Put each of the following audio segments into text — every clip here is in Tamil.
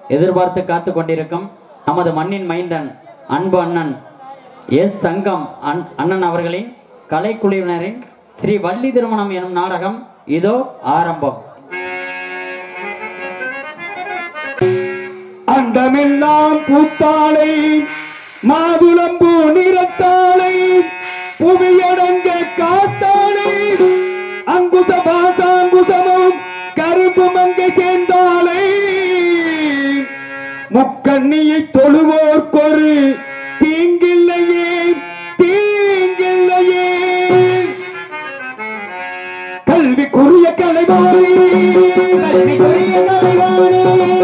எதிர்பார்த்து காத்து கொண்டிருக்கும் நமது மண்ணின் மைந்தன் அன்பு அண்ணன் எஸ் தங்கம் அண்ணன் அவர்களின் கலைக்குழுவினரின் ஸ்ரீ வள்ளி திருமணம் எனும் நாடகம் இதோ ஆரம்பம். அண்டமெல்லாம் பூத்தாளை மாதுளம்பூ நிறத்தாளை புவியடங்க காத்தாளை அங்குச பாசாங்குசமும் கரும்பு மங்கை சேர்ந்தாளை முக்கண்ணியை தொழுவோர்க்கொரு தீங்கில்லையே தீங்கில்லையே கல்விக்குரிய கலைவாணி கல்விக்குரிய கலைவாணி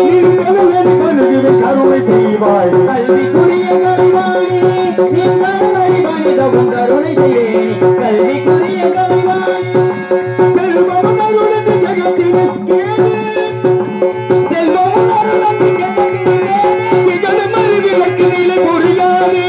கருணை செய்வாய் கல்விக்குரிய கலைவாணி கருணை செய்வேன் கல்விக்குரிய கலைவாணி செல்வம் அருளுக்கு ஜெகத்திலே செல்வம் அருளுக்கு ஜெகத்திலே இகழும் அறிவிலக்கு நிலை புரியாதே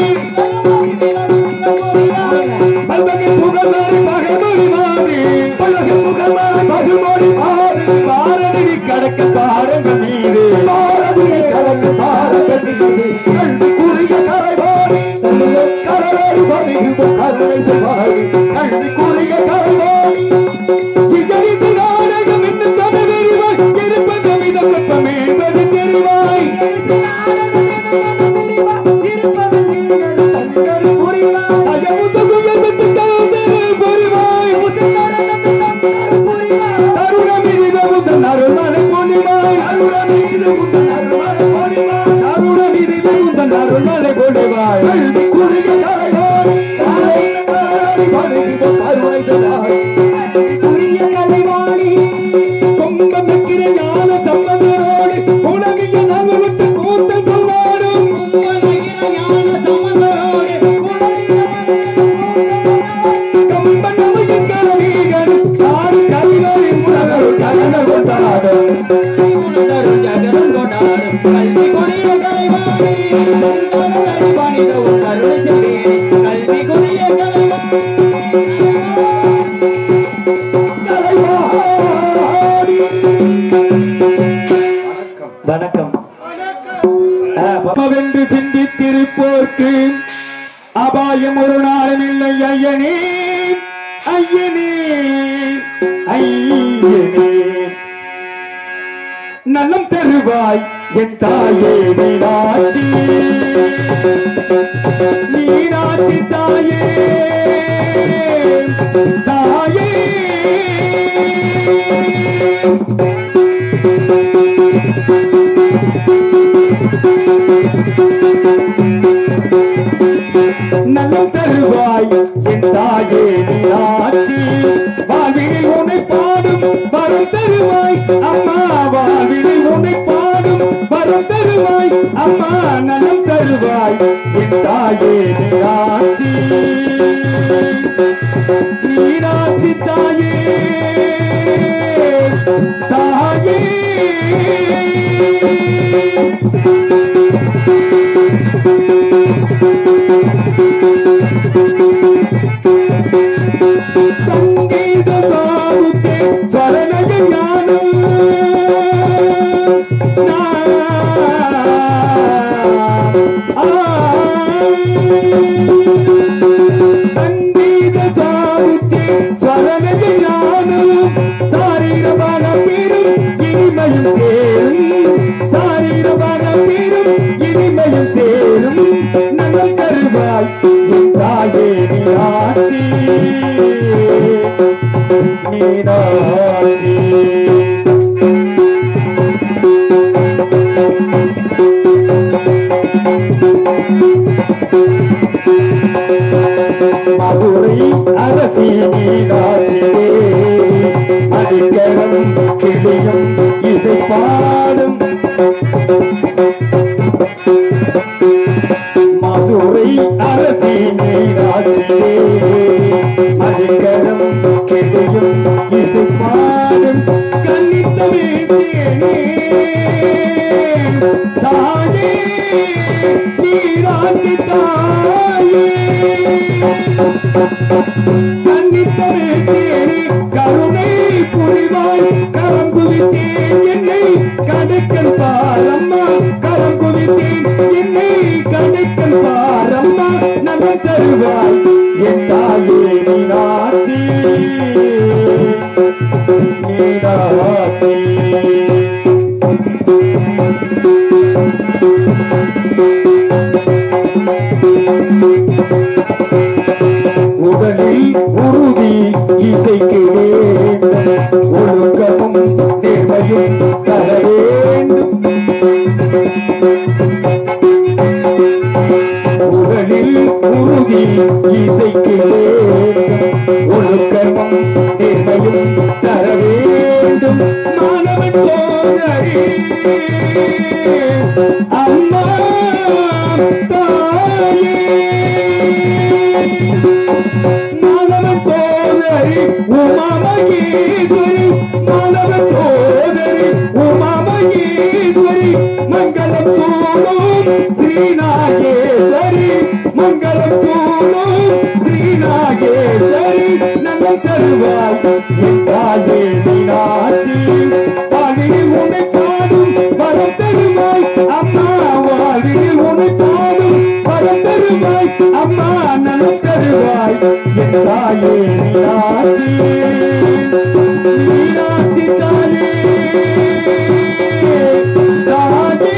பல்வகை புகழ்வாரி பகைமொழிவாதே பல்வகை புகழ்வாரி பகைமொழி பாரதி கடக்க பாருங்கள் மீது பாரதி கடக்க பாருங்கள் மீது கல்விக்குரிய கலைவாணி கரவேறு பணிவு கருணை செய்வாய் கல்விக்குரிய கலைவாணி இகழித்து நாடகம் என்று தமிழறிவாய் இருப்பது விதம் வெப்பமே என்பது தெரிவாய் வணக்கம். வென்று சிந்தித்திருப்போர்க்கு அபாயம் ஒரு நாளும் இல்லை ஐயனே ஐயனே ஐயனே நலம் தருவாய் என் தாயே நீராட்டி நீராட்டி தாயே தாயே நலம் தருவாய் என் தாயே நீராட்டி வாழ்வில் உன்னை பாடும் வரம் தருவாய் அம்மா வாழ்வில் உன்னை பாடும் வரம் தருவாய் அம்மா நலம் தருவாய் என் தாயே நீராட்டி நீராட்டி தாயே தாயே சங்கீத சாருத்தே ஸ்வரண ஞானம் சங்கீத சாருத்தே ஸ்வரண ஞானம் சாரீரமான பெரும் இனிமையும் சேரும் சாரீரமான பெரும் இனிமையும் சேரும் நலம் தருவாய் என் தாயே நீராட்டி நீராட்டி மதுரை அரசி நீராட்டியே அடிக்கலம் கிளியும் இசை பாடும் மதுரை அரசி நீராட்டியே அடிக்கலம் கிளியும் இசை பாடும் கண்ணித்தமே தாயே நீராட்டி தாயே கண்ணித்தமே கருணை புரிவாய் கரம் குதித்தே என்னை கடுக்கல் பாரம்மா உடலில் உருகி இசைக்கு ஒழுக்கமும் நேர்மையும் தர வேண்டும் மாணவன் சோதரி அம்மா தாயே மாணவன் சோதரி உமாமகேஸ்வரி மாணவன் சோதரி உமாமகேஸ்வரி மங்களம் சூடும் ஸ்ரீநாகேஸ்வரி மங்களம் சூடும் ஸ்ரீநாகேஸ்வரி நன்மை தருவாய் என்றாயே நீனாட்சி வாழ்வில் உன்னை காணும் வரம் தருவாய் அம்மா வாழ்வில் உன்னை காணும் வரம் தருவாய் அம்மா நலம் தருவாய் என்றாயே நீனாட்சி நீனாட்சி தாயே தாயே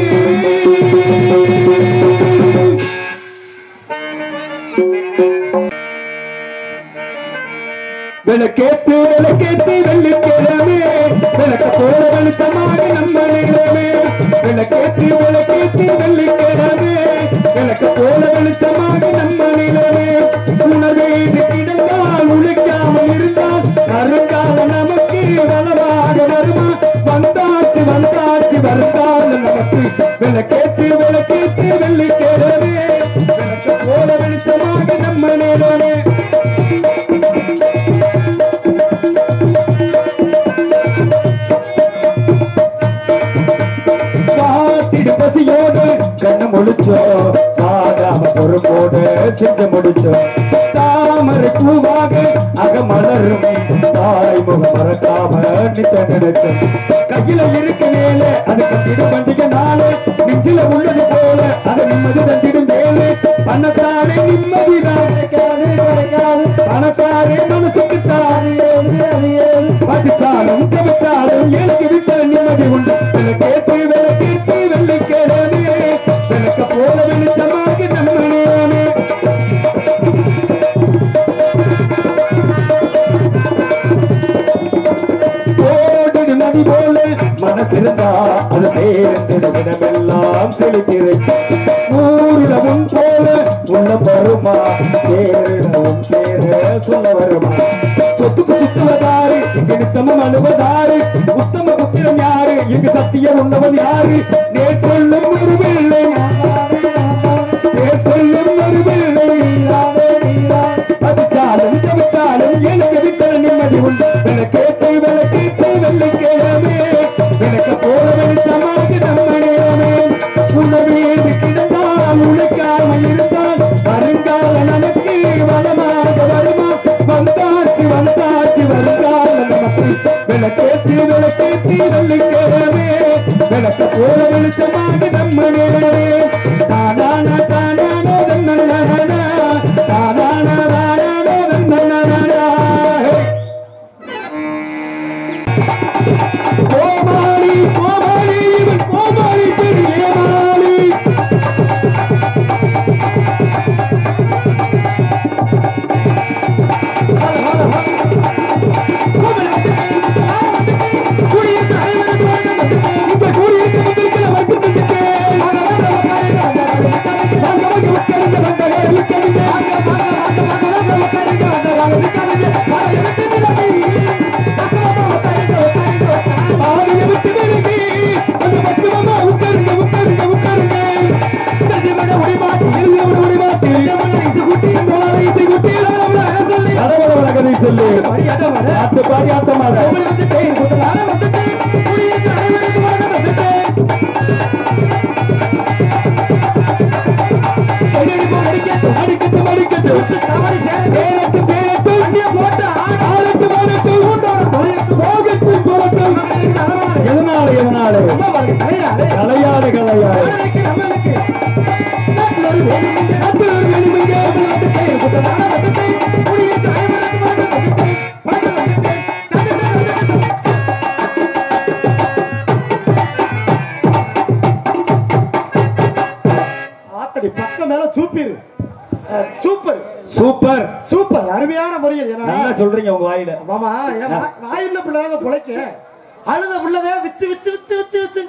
விளக்கேத்து விளக்கேத்து வெள்ளிக்கிழமே விளக்க போல வெளிச்சமாக நம்ம நிலமே விளக்கேத்து விளக்கேத்து வெள்ளிக்கிழமே விளக்க போல வெளிச்சமாக நம்ம நிலமே உணவே கிடந்தால் உழைக்காமல் இருந்தால் அருங்கால நமக்கு வளமாக வருமா வந்தாச்சு வந்தாச்சு வருந்தால் நமக்கு விளக்கேத்து விளக்கேத்து வெள்ளிக்கிழமே விளக்க போல வெளிச்சமாக நம்ம நிலமே பசியோடு கண்ணு முடிச்சோம் ஆகாம பொறுப்போடு செஞ்சு முடிச்சோம் தாமரை பூவாக அகமலரும் தாய் முகம் மறக்காம நிச்ச நினைச்சோம் கையில இருக்க மேல அது கட்டிடும் பண்டிகை நாளே நெஞ்சில உள்ளது போல அது நிம்மதி தந்திடும் மேலே பணத்தாரே நிம்மதிதான் பணத்தாரே மனசுக்குத்தாரே பசித்தாலும் கவித்தாலும் எனக்கு விட்ட நிம்மதி உண்டு கேட்டு விளக்கேட்டு வெள்ளிக்கிழமே விளக்க போல வெளிச்சமாக நம்ம நேரமே ஓடுது நதி போல மனசிருந்தா அது சேர்ந்திடமெல்லாம் செலுத்திருக்கும் ஊரிடமும் போல உள்ள வருமா பேரிடமும் பேர சொல்ல வருமா சொத்துக்கு சுத்துவதாரு இங்கு நித்தமும் அழுவதாரு உத்தம புத்திரம் யாரு இங்கு சத்திய உண்ணவன் யாரு நேற்றொல்லும் ஒரு பிள்ளை நேற்றொல்லும் ஒரு பிள்ளை பதிச்சாலும் தவித்தாலும் எனக்கு விட்ட நிம்மதி உண்டு விளக்கேற்று விளக்கேற்று வெள்ளிக்கிழமே விளக்க போல வெளிச்சமாக நம்ம நேரமே உணவேது கிடந்தால் உழைக்காமல் இருந்தால் வருங்கால நமக்கு வளமாக வருமா வந்தாச்சு வந்தாச்சு வருங்கால நமக்கு விளக்கேற்றி விளக்கேற்றி வெள்ளிக்கிழமே விளக்க போல வெளிச்சமாக நம்ம நேரமே தானான தானான தன்னன்னா தானான தானான தன்னன்னா கோமாளி கோமாளி இவன் கோமாளி பெரிய மாளி சொல்லு பாட்டு பாடி ஆட்டமாக எதனால எதனால கலையாடு கலையாடு பக்கம் மேல சூப்பிரு சூப்பர் சூப்பர் சூப்பர் அருமையான முறையில் என்ன சொல்றீங்க உங்க வாயில மாமா வாயில பிள்ளைங்க பிழைக்க அழுத பிள்ளதை விச்சு விச்சு விச்சு விச்சு விச்சுட்டு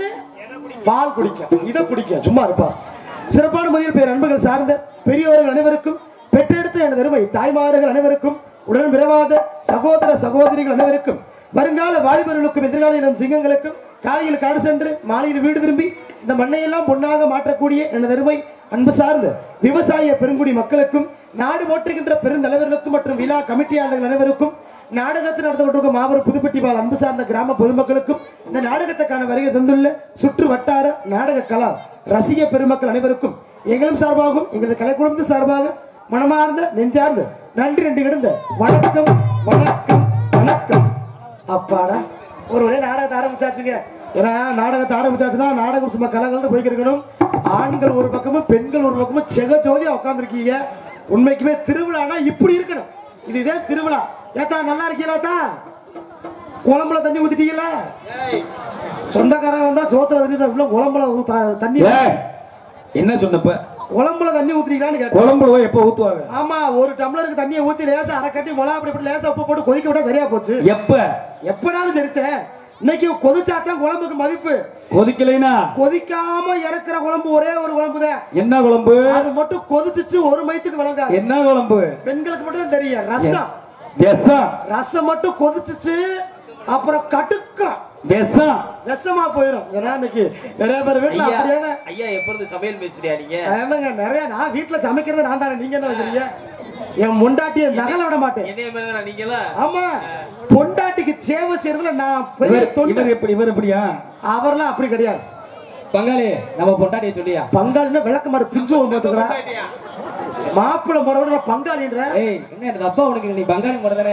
பால் குடிக்க இதை குடிக்க சும்மா இருப்பா. சிறப்பான முறையில் பேர் அன்புகள் சார்ந்த பெரியோர்கள் அனைவருக்கும், பெற்றெடுத்த எனது அருமை தாய்மார்கள் அனைவருக்கும், உடன் பிறவாத சகோதர சகோதரிகள் அனைவருக்கும், வருங்கால வாலிபர்களுக்கும் எதிர்கால இளம் சிங்கங்களுக்கும், காலையில் காடு சென்று மாலையில் வீடு திரும்பி இந்த மண்ணையெல்லாம் பொன்னாக மாற்றக்கூடிய எனது அருமை அன்பு சார்ந்த விவசாய பெருங்குடி மக்களுக்கும், நாடு போற்றுகின்ற பெருந்தலைவர்களுக்கும் மற்றும் விழா கமிட்டியாளர்கள் அனைவருக்கும், நாடகத்தில் நடந்து கொண்டிருக்கும் மாபெரும் புதுப்பட்டி வாழ் அன்பு சார்ந்த கிராம பொதுமக்களுக்கும், இந்த நாடகத்துக்கான வருகை தந்துள்ள சுற்று வட்டார நாடக கலா ரசிக பெருமக்கள் அனைவருக்கும் எங்களும் சார்பாகவும் எங்களது கலைக்குழுமத்தின் சார்பாக மனமார்ந்த நெஞ்சார்ந்த நன்றி நன்றி கிடந்த வணக்கம் வணக்கம் வணக்கம். அப்பாடா ஒரு வழியா நாடகத்தை ஆரம்பிச்சாச்சுங்க. ஏன்னா நாடகத்தை ஆரம்பிச்சாச்சுன்னா நாடகம் சும்மா கலகலன்னு போய்க்கிருக்கணும். ஆண்கள் ஒரு பக்கமும் பெண்கள் ஒரு பக்கமும் செகஜோதியா உட்காந்துருக்கீங்க. உண்மைக்குமே திருவிழானா இப்படி இருக்கணும். இதே திருவிழா. ஏத்தா நல்லா இருக்கீங்களா? குழம்புல தண்ணி ஊத்திட்டீங்களா? சொந்தக்காரன் வந்தா சோத்துல தண்ணி குழம்புல தண்ணி என்ன சொன்னப்ப குழம்புல தண்ணி ஊத்துறீங்களான்னு கேட்டேன். குழம்புல எப்ப ஊத்துவாங்க? ஆமா, ஒரு டம்ளருக்கு தண்ணியை ஊத்தி லேசா அரை கட்டி மிளகா அப்படி லேசா உப்பு போட்டு கொதிக்க விட்டா சரியா போச்சு. எப்பனாலும் தெரித்தேன். இன்னைக்கு கொதிச்சாத்தான் குழம்புக்கு மதிப்பு. கொதிக்கலைனா கொதிக்காம இறக்குற குழம்பு ஒரே ஒரு குழம்பு தான். என்ன குழம்பு? அது மட்டும் கொதிச்சுச்சு ஒரு மைத்துக்கு விளங்காது. என்ன குழம்பு? பெண்களுக்கு மட்டும் தான் தெரியும். ரசம். ரசம் மட்டும் கொதிச்சுச்சு அப்புறம் கடுக்கும் விஷமா போயிடும். ஏன்னா இன்னைக்கு நிறைய பேர் வீட்டுல அப்படியே ஐயா எப்ப சமையல் பேசுறியா நீங்க? என்னங்க நிறைய நான் வீட்டுல சமைக்கிறது நான் தானே. நீங்க என்ன வச்சுறீங்க? என் பொண்டாட்டிய நகல விட மாட்டேன். ஆமா, பொண்டாட்டிக்கு சேவை செய்யறதுல நான் இவர் எப்படியா? அவர்லாம் அப்படி கிடையாது. பங்காளி நம்ம பொண்டாட்டிய சொல்லியா? பங்காளின்னா விளக்க மாதிரி பிஞ்சு போத்துக்கிறா. மாப்பிள்ள முறை பங்காளின்ற என்ன அப்பா உனக்கு நீ பங்காளி முறை தானே?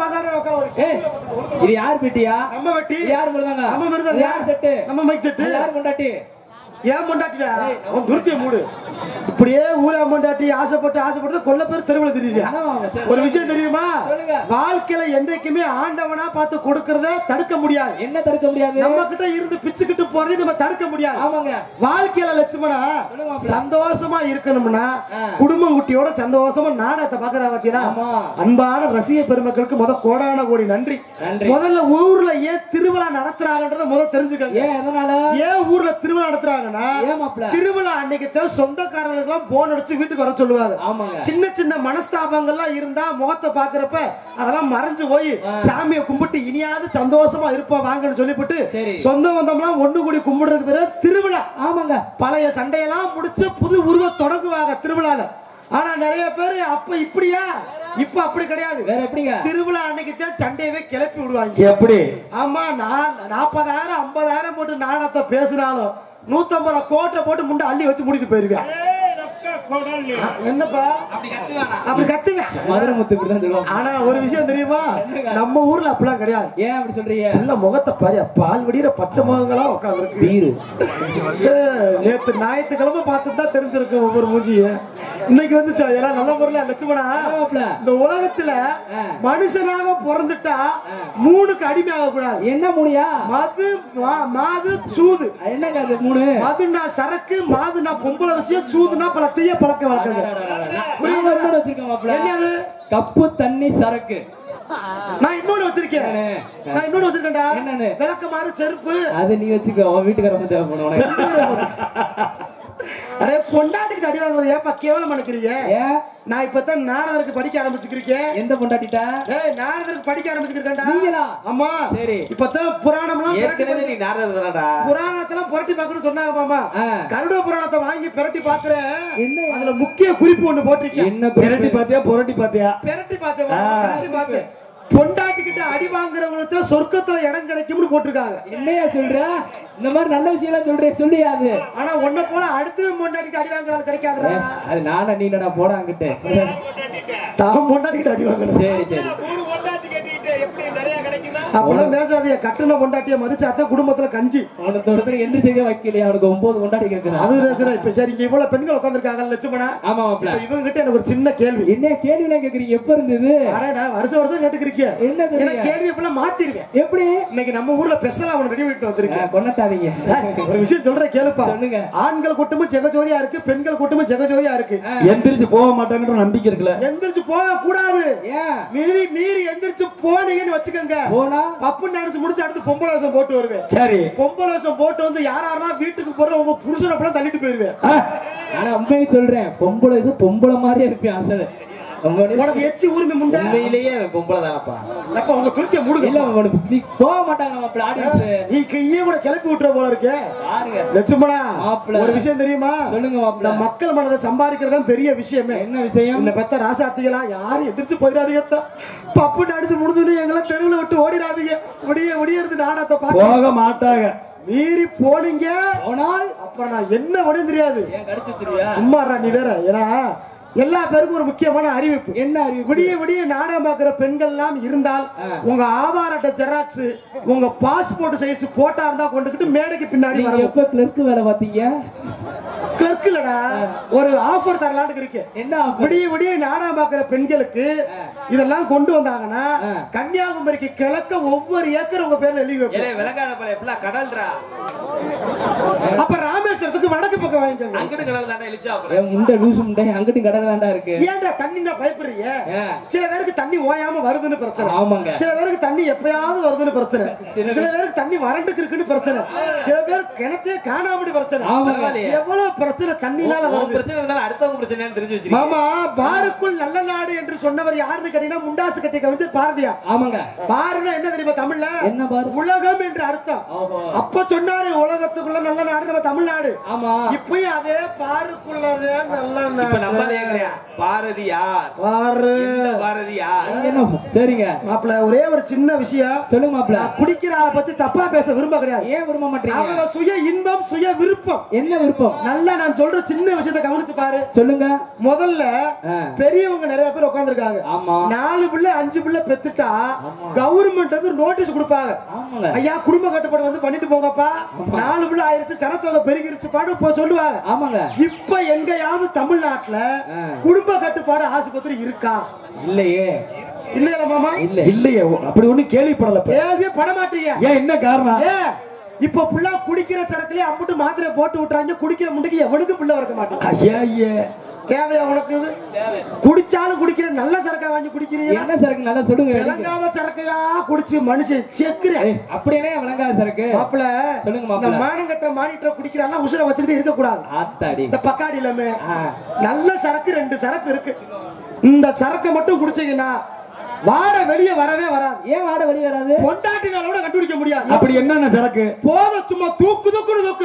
இது யார் பெட்டியா? நம்ம வெட்டி. யார் முருதாங்க? நம்ம மிருதங்க. யார் செட்டு? நம்ம மைக் செட்டு. யார் பொண்டாட்டி? ஏன் பொண்டாட்டியா? துருத்திய மூடு. இப்படியே ஊரா பொண்டாட்டி ஆசைப்பட்டு கொல்ல பேர் தெருவில் தெரியுது. ஒரு விஷயம் தெரியுமா? வாழ்க்கையில என்றைக்குமே ஆண்டவனா பார்த்து கொடுக்கறத தடுக்க முடியாது. என்ன தடுக்க முடியாது? நம்ம கிட்ட இருந்து பிச்சுக்கிட்டு போறதை நம்ம தடுக்க முடியாது. ஆமாங்க. வாழ்க்கையில லட்சுமணா சந்தோஷமா இருக்கணும்னா குடும்பம் குட்டியோட சந்தோஷமா நாடகத்தை பாக்குற பாத்தீங்கன்னா அன்பான ரசிக பெருமக்களுக்கு கோடான கோடி நன்றி. முதல்ல ஊர்ல ஏன் திருவிழா நடத்துறாங்கன்றத முதல்ல தெரிஞ்சுக்கங்க. ஏன் ஊர்ல திருவிழா நடத்துறாங்க? திருவிழா அன்னைக்கு சொந்தக்காரங்களுக்கு போன் அடிச்சு வீட்டுக்கு வர சொல்லுவாங்க. சின்ன சின்ன மனஸ்தாபங்கள்லாம் இருந்தா முகத்தை பாக்குறப்ப அதெல்லாம் மறைஞ்சு போய் சாமியை கும்பிட்டு இனியாவது சந்தோஷமா இருப்போம் வாங்கன்னு சொல்லிவிட்டு சொந்த பந்தம்லாம் ஒண்ணு கூடி கும்பிடுறதுக்கு பேரு திருவிழா. ஆமாங்க. பழைய சண்டையெல்லாம் முடிச்சு புது உருவ தொடங்குவாங்க திருவிழால. ஆனா நிறைய பேரு அப்ப இப்படியா? இப்ப அப்படி கிடையாது. வேற எப்படிங்க? திருவிழா அன்னைக்கு தான் சண்டையவே கிளப்பி விடுவாங்க. எப்படி? ஆமா, நான் 40,000 50,000 போட்டு நாடகத்தை பேசினாலும் 150 கோட்டை போட்டு முண்டை அள்ளி வச்சு முடிட்டு போயிருவேன். என்னப்பா அப்படி கத்துவேன். மதுரை முத்து இப்படிதான் சொல்லுவாங்க. ஆனா ஒரு விஷயம் தெரியுமா? நம்ம ஊர்ல அப்படிலாம் கிடையாது. ஏன் அப்படி சொல்றீங்க? இல்ல முகத்தை பாரு, பால் வடிகிற பச்சை முகங்களா உட்காந்துருக்கு. நேற்று ஞாயிற்றுக்கிழமை பார்த்துதான் தெரிஞ்சிருக்கு ஒவ்வொரு மூஞ்சிய. இன்னைக்கு வந்து நல்ல முறையில லட்சுமணா, இந்த உலகத்துல மனுஷனாக பிறந்துட்டா 3க்கு அடிமை ஆக கூடாது. என்ன மூணியா? மது, மாது, சூது. என்னங்க அது 3? மதுனா சரக்கு, மாதுனா பொம்பளை விஷயம், சூதுனா பல தீய பழக்க வழக்கங்கள். என்னது? கப்பு தண்ணி சரக்கு. நான் இன்னொன்னு வச்சிருக்கேன். என்னன்னு? விளக்கமாறு செருப்பு. அது நீ வச்சுக்கோ, வீட்டுக்கார தேவைப்படும். அடே பொண்டாட்டிக்கு அடி வாங்குறது ஏப்பா கேவலம் நினைக்கிறீங்க? நான் இப்பதான் நாரதருக்கு படிக்க ஆரம்பிச்சுக்கிறேன். எந்த பொண்டாட்டிட்டா? நாரதருக்கு படிக்க ஆரம்பிச்சுக்கிறேன்டா. நீங்களா? ஆமா. சரி. இப்பதான் புராணம்லாம் ஏற்கனவே நீ நாரதரடா. புராணத்தெல்லாம் புரட்டி பார்க்கணும்னு சொன்னாங்க மாமா. கருட புராணத்தை வாங்கி புரட்டி பார்க்கறேன். அதுல முக்கிய குறிப்பு ஒண்ணு போட்டிருக்கேன். என்ன புரட்டி பாத்தியா? புரட்டி பாத்தியா? புரட்டி பார்த்தேன். பொண்டாட்டி கிட்ட அடி வாங்குறவங்களுக்கு சொர்க்கத்துல இடம் கிடைக்கும்னு போட்டிருக்காங்க. என்னையா சொல்ற? இந்த மாதிரி நல்ல விஷயம் எல்லாம் சொல்றேன் சொல்லியாது. ஆனா உன்ன போல அடுத்த பொண்டாட்டிக்கு அடி வாங்குறது கிடைக்காதுடா. அது நானா நீடா போடா அங்கிட்டு. தான் பொண்டாட்டி கிட்ட அடி வாங்கணும். சரி சரி. ஒரு பொண்டாட்டி கட்டிட்டு எப்படி நிறைய கிடைக்குதா? அப்பலாம் பேசாதே. கட்டண பொண்டாட்டிய மதிச்சாத குடும்பத்துல கஞ்சி. அவனுக்கு ஒருத்தர் எந்திரிச்சே வைக்கலையா? அவனுக்கு 9 பொண்டாட்டி கேக்குறான். அது இருக்குது. இப்ப சரி, இங்க இவ்வளவு பெண்கள் உட்கார்ந்திருக்காங்க லட்சுமணா. ஆமா மாப்ள. இவங்க கிட்ட எனக்கு ஒரு சின்ன கேள்வி. என்ன கேள்விலாம் கேக்குறீங்க? எப்ப இருந்தது? அட நான் வருஷம் கேட்டுக்கிறீங்க. என்ன கேள்வி எப்பலாம் மாத்திருவேன். எப்படி? இன்னைக்கு நம்ம ஊர்ல ஸ்பெஷலா அவன ரெடி வீட்ல வந்திருக்கேன். கொன்னட்டாதீங்க. ஒரு விஷயம் சொல்றேன் கேளுப்பா. சொல்லுங்க. ஆண்கள் கூட்டமும் ஜெகஜோதியா இருக்கு, பெண்கள் கூட்டமும் ஜெகஜோதியா இருக்கு. எந்திரிச்சு போக மாட்டாங்கன்ற நம்பிக்கை இருக்குல. எந்திரிச்சு போக கூடாது. ஏன்? மீறி எந்திரிச்சு போனீங்கன்னு வச்சுக்கங்க. போனா பப்புன்னு நினைச்சு முடிச்சு அடுத்து பொம்பளை வேஷம் போட்டு வருவேன். சரி. பொம்பளை வேஷம் போட்டு வந்து யாரெல்லாம் வீட்டுக்கு போற உங்க புருஷனை அப்பெல்லாம் தள்ளிட்டு போயிருவேன். ஆனா உண்மையை சொல்றேன், பொம்பளை வேஷம் பொம்பளை மாதிரியே இருப்பேன் அசல். உனக்கு எச்சி உரிமை முண்டை. உண்மையிலேயே பொம்பளை தானப்பா. அப்ப உங்க துருத்திய முடுங்க. இல்ல நீ போக மாட்டாங்க மாப்பிள்ள ஆடியன்ஸ். நீ கையே கூட கிளப்பி விட்டுற போல இருக்கே. பாருங்க லட்சுமணா, மாப்பிள்ள ஒரு விஷயம் தெரியுமா? சொல்லுங்க மாப்பிள்ள. மக்கள் மனதை சம்பாதிக்கிறது தான் பெரிய விஷயமே. என்ன விஷயம்? இந்த பெத்த ராசாத்திகளா யாரும் எதிர்த்து போயிடாதீங்க. பப்பு அடிச்சு முடிஞ்சோன்னு எங்களை தெருவில் விட்டு ஓடிடாதீங்க. விடியறது நாடத்தை போக மாட்டாங்க. மீறி போனீங்க போனால் அப்புறம் நான் என்ன வரும் தெரியாது. ஏன் கடிச்சு வச்சிருவியா? சும்மாறா நீ வேற. ஏன்னா எல்லா பேருக்கும் ஒரு முக்கியமான அறிவிப்பு. என்ன அறிவிப்பு? விடிய விடிய நாடகம் பார்க்கிற பெண்கள் எல்லாம் இருந்தால் உங்க ஆதார் அட்டை ஜெராக்ஸ், உங்க பாஸ்போர்ட் சைஸ் போட்டா இருந்தா கொண்டுகிட்டு மேடைக்கு பின்னாடி வர. எப்ப கிளர்க் வேலை பாத்தீங்க? கிளர்க் இல்லடா, ஒரு ஆஃபர் தரலான்னு இருக்கு. என்ன offer? விடிய விடிய நாடகம் பார்க்கிற பெண்களுக்கு இதெல்லாம் கொண்டு வந்தாங்கன்னா கன்னியாகுமரிக்கு கிழக்க ஒவ்வொரு ஏக்கர் உங்க பேர்ல எழுதி வைப்போம். விளங்காத போல எப்படிலாம் கடல்ரா. அப்ப ராமேஸ்வரத்துக்கு வடக்கு பக்கம் வாங்கிக்கோங்க. அங்கிட்டு கடல் தானே எழுச்சா. முண்டை லூசு முண்டை அங்கிட்டும் கடல் தாண்டா இருக்கு. ஏன்டா தண்ணினா பயப்படுறீங்க? சில பேருக்கு தண்ணி ஓயாம வருதுன்னு பிரச்சனை. ஆமாங்க. சில பேருக்கு தண்ணி எப்பயாவது வருதுன்னு பிரச்சனை. சில பேருக்கு தண்ணி வறண்டுக்கு இருக்குன்னு பிரச்சனை. சில பேர் கிணத்தே காணாமடி பிரச்சனை. எவ்வளவு பிரச்சனை தண்ணினால வருது. பிரச்சனை இருந்தாலும் அடுத்தவங்க பிரச்சனைன்னு தெரிஞ்சு வச்சிருக்கீங்க. மாமா, பாருக்குள் நல்ல நாடு என்று சொன்னவர் யாருன்னு கேட்டீங்கன்னா முண்டாசு கட்டி கவிஞர் பாரதியார். ஆமாங்க. பாருன்னா என்ன தெரியுமா தமிழ்ல? என்ன பாரு? உலகம் என்று அர்த்தம். அப்ப சொன்னாரு உலகத்துக்குள்ள நல்ல நாடு நம்ம தமிழ்நாடு. ஆமா. இப்பயும் அதே பாருக்குள்ளதே நல்ல நாடு. இப்ப நம்ம கேக்குறியா பாரதியார்? பாரு பாரதியார் என்ன? சரிங்க மாப்பிள்ள, ஒரே ஒரு சின்ன விஷயம் சொல்லுங்க மாப்பிள்ள. குடிக்கிற ஆளை பத்தி தப்பா பேச விரும்ப கிடையாது. ஏன் விரும்ப மாட்டீங்க? அவங்க சுய இன்பம் சுய விருப்பம். என்ன விருப்பம்? நல்லா நான் சொல்ற சின்ன விஷயத்தை கவனிச்சு பாரு. சொல்லுங்க. முதல்ல பெரியவங்க நிறைய பேர் உட்கார்ந்துருக்காங்க. ஆமா. 4 பிள்ளை 5 பிள்ளை பெத்துட்டா கவர்மெண்ட் வந்து நோட்டீஸ் கொடுப்பாங்க. ஐயா குடும்ப கட்டுப்பாடு வந்து பண்ணிட்டு போங்கப்பா, 4 பிள்ளை ஆயிருச்சு, சனத்தொகை பெருகிருச்சு பாடு போ சொல்லுவாங்க. ஆமாங்க. இப்ப எங்கயாவது தமிழ்நாட்டுல குடும்ப கட்டுப்பாடு ஆஸ்பத்திரி இருக்கா? இல்லையே. இல்லையா மாமா? இல்லையே, அப்படி ஒண்ணு கேள்விப்படல. கேள்வியே பட மாட்டீங்க. ஏன், என்ன காரணம்? இப்ப புள்ள குடிக்கிற சரக்குலயே அம்புட்டு மாத்திரை போட்டு விட்டுறாங்க. குடிக்கிற முண்டைக்கு எவனுக்கு பிள்ளை வரக்க மாட்டாங்க. தேவையா உனக்கு? குடிச்சாலும் குடிக்கிற நல்ல சரக்கா வாங்கி குடிக்கிறீங்க. என்ன சரக்கு நல்லா சொல்லுங்க. விளங்காத சரக்கையா குடிச்சு மனுஷன் செக்குறேன். அப்படியே விளங்காத சரக்கு மாப்பிள்ள சொல்லுங்க மாப்பிள்ள. மானங்கட்ட மானிட்டர் குடிக்கிறான்னா உசுர வச்சுக்கிட்டு இருக்க கூடாது. ஆத்தாடி. இந்த பக்காடி இல்லாம நல்ல சரக்கு 2 சரக்கு இருக்கு. இந்த சரக்கை மட்டும் குடிச்சீங்கன்னா வாட வெளியே வரவே வராது. ஏன் வாட வெளியே வராது? பொண்டாட்டினால கண்டுபிடிக்க முடியாது. அப்படி என்னென்ன சரக்கு? போத சும்மா தூக்கு தூக்குன்னு தூக்கு.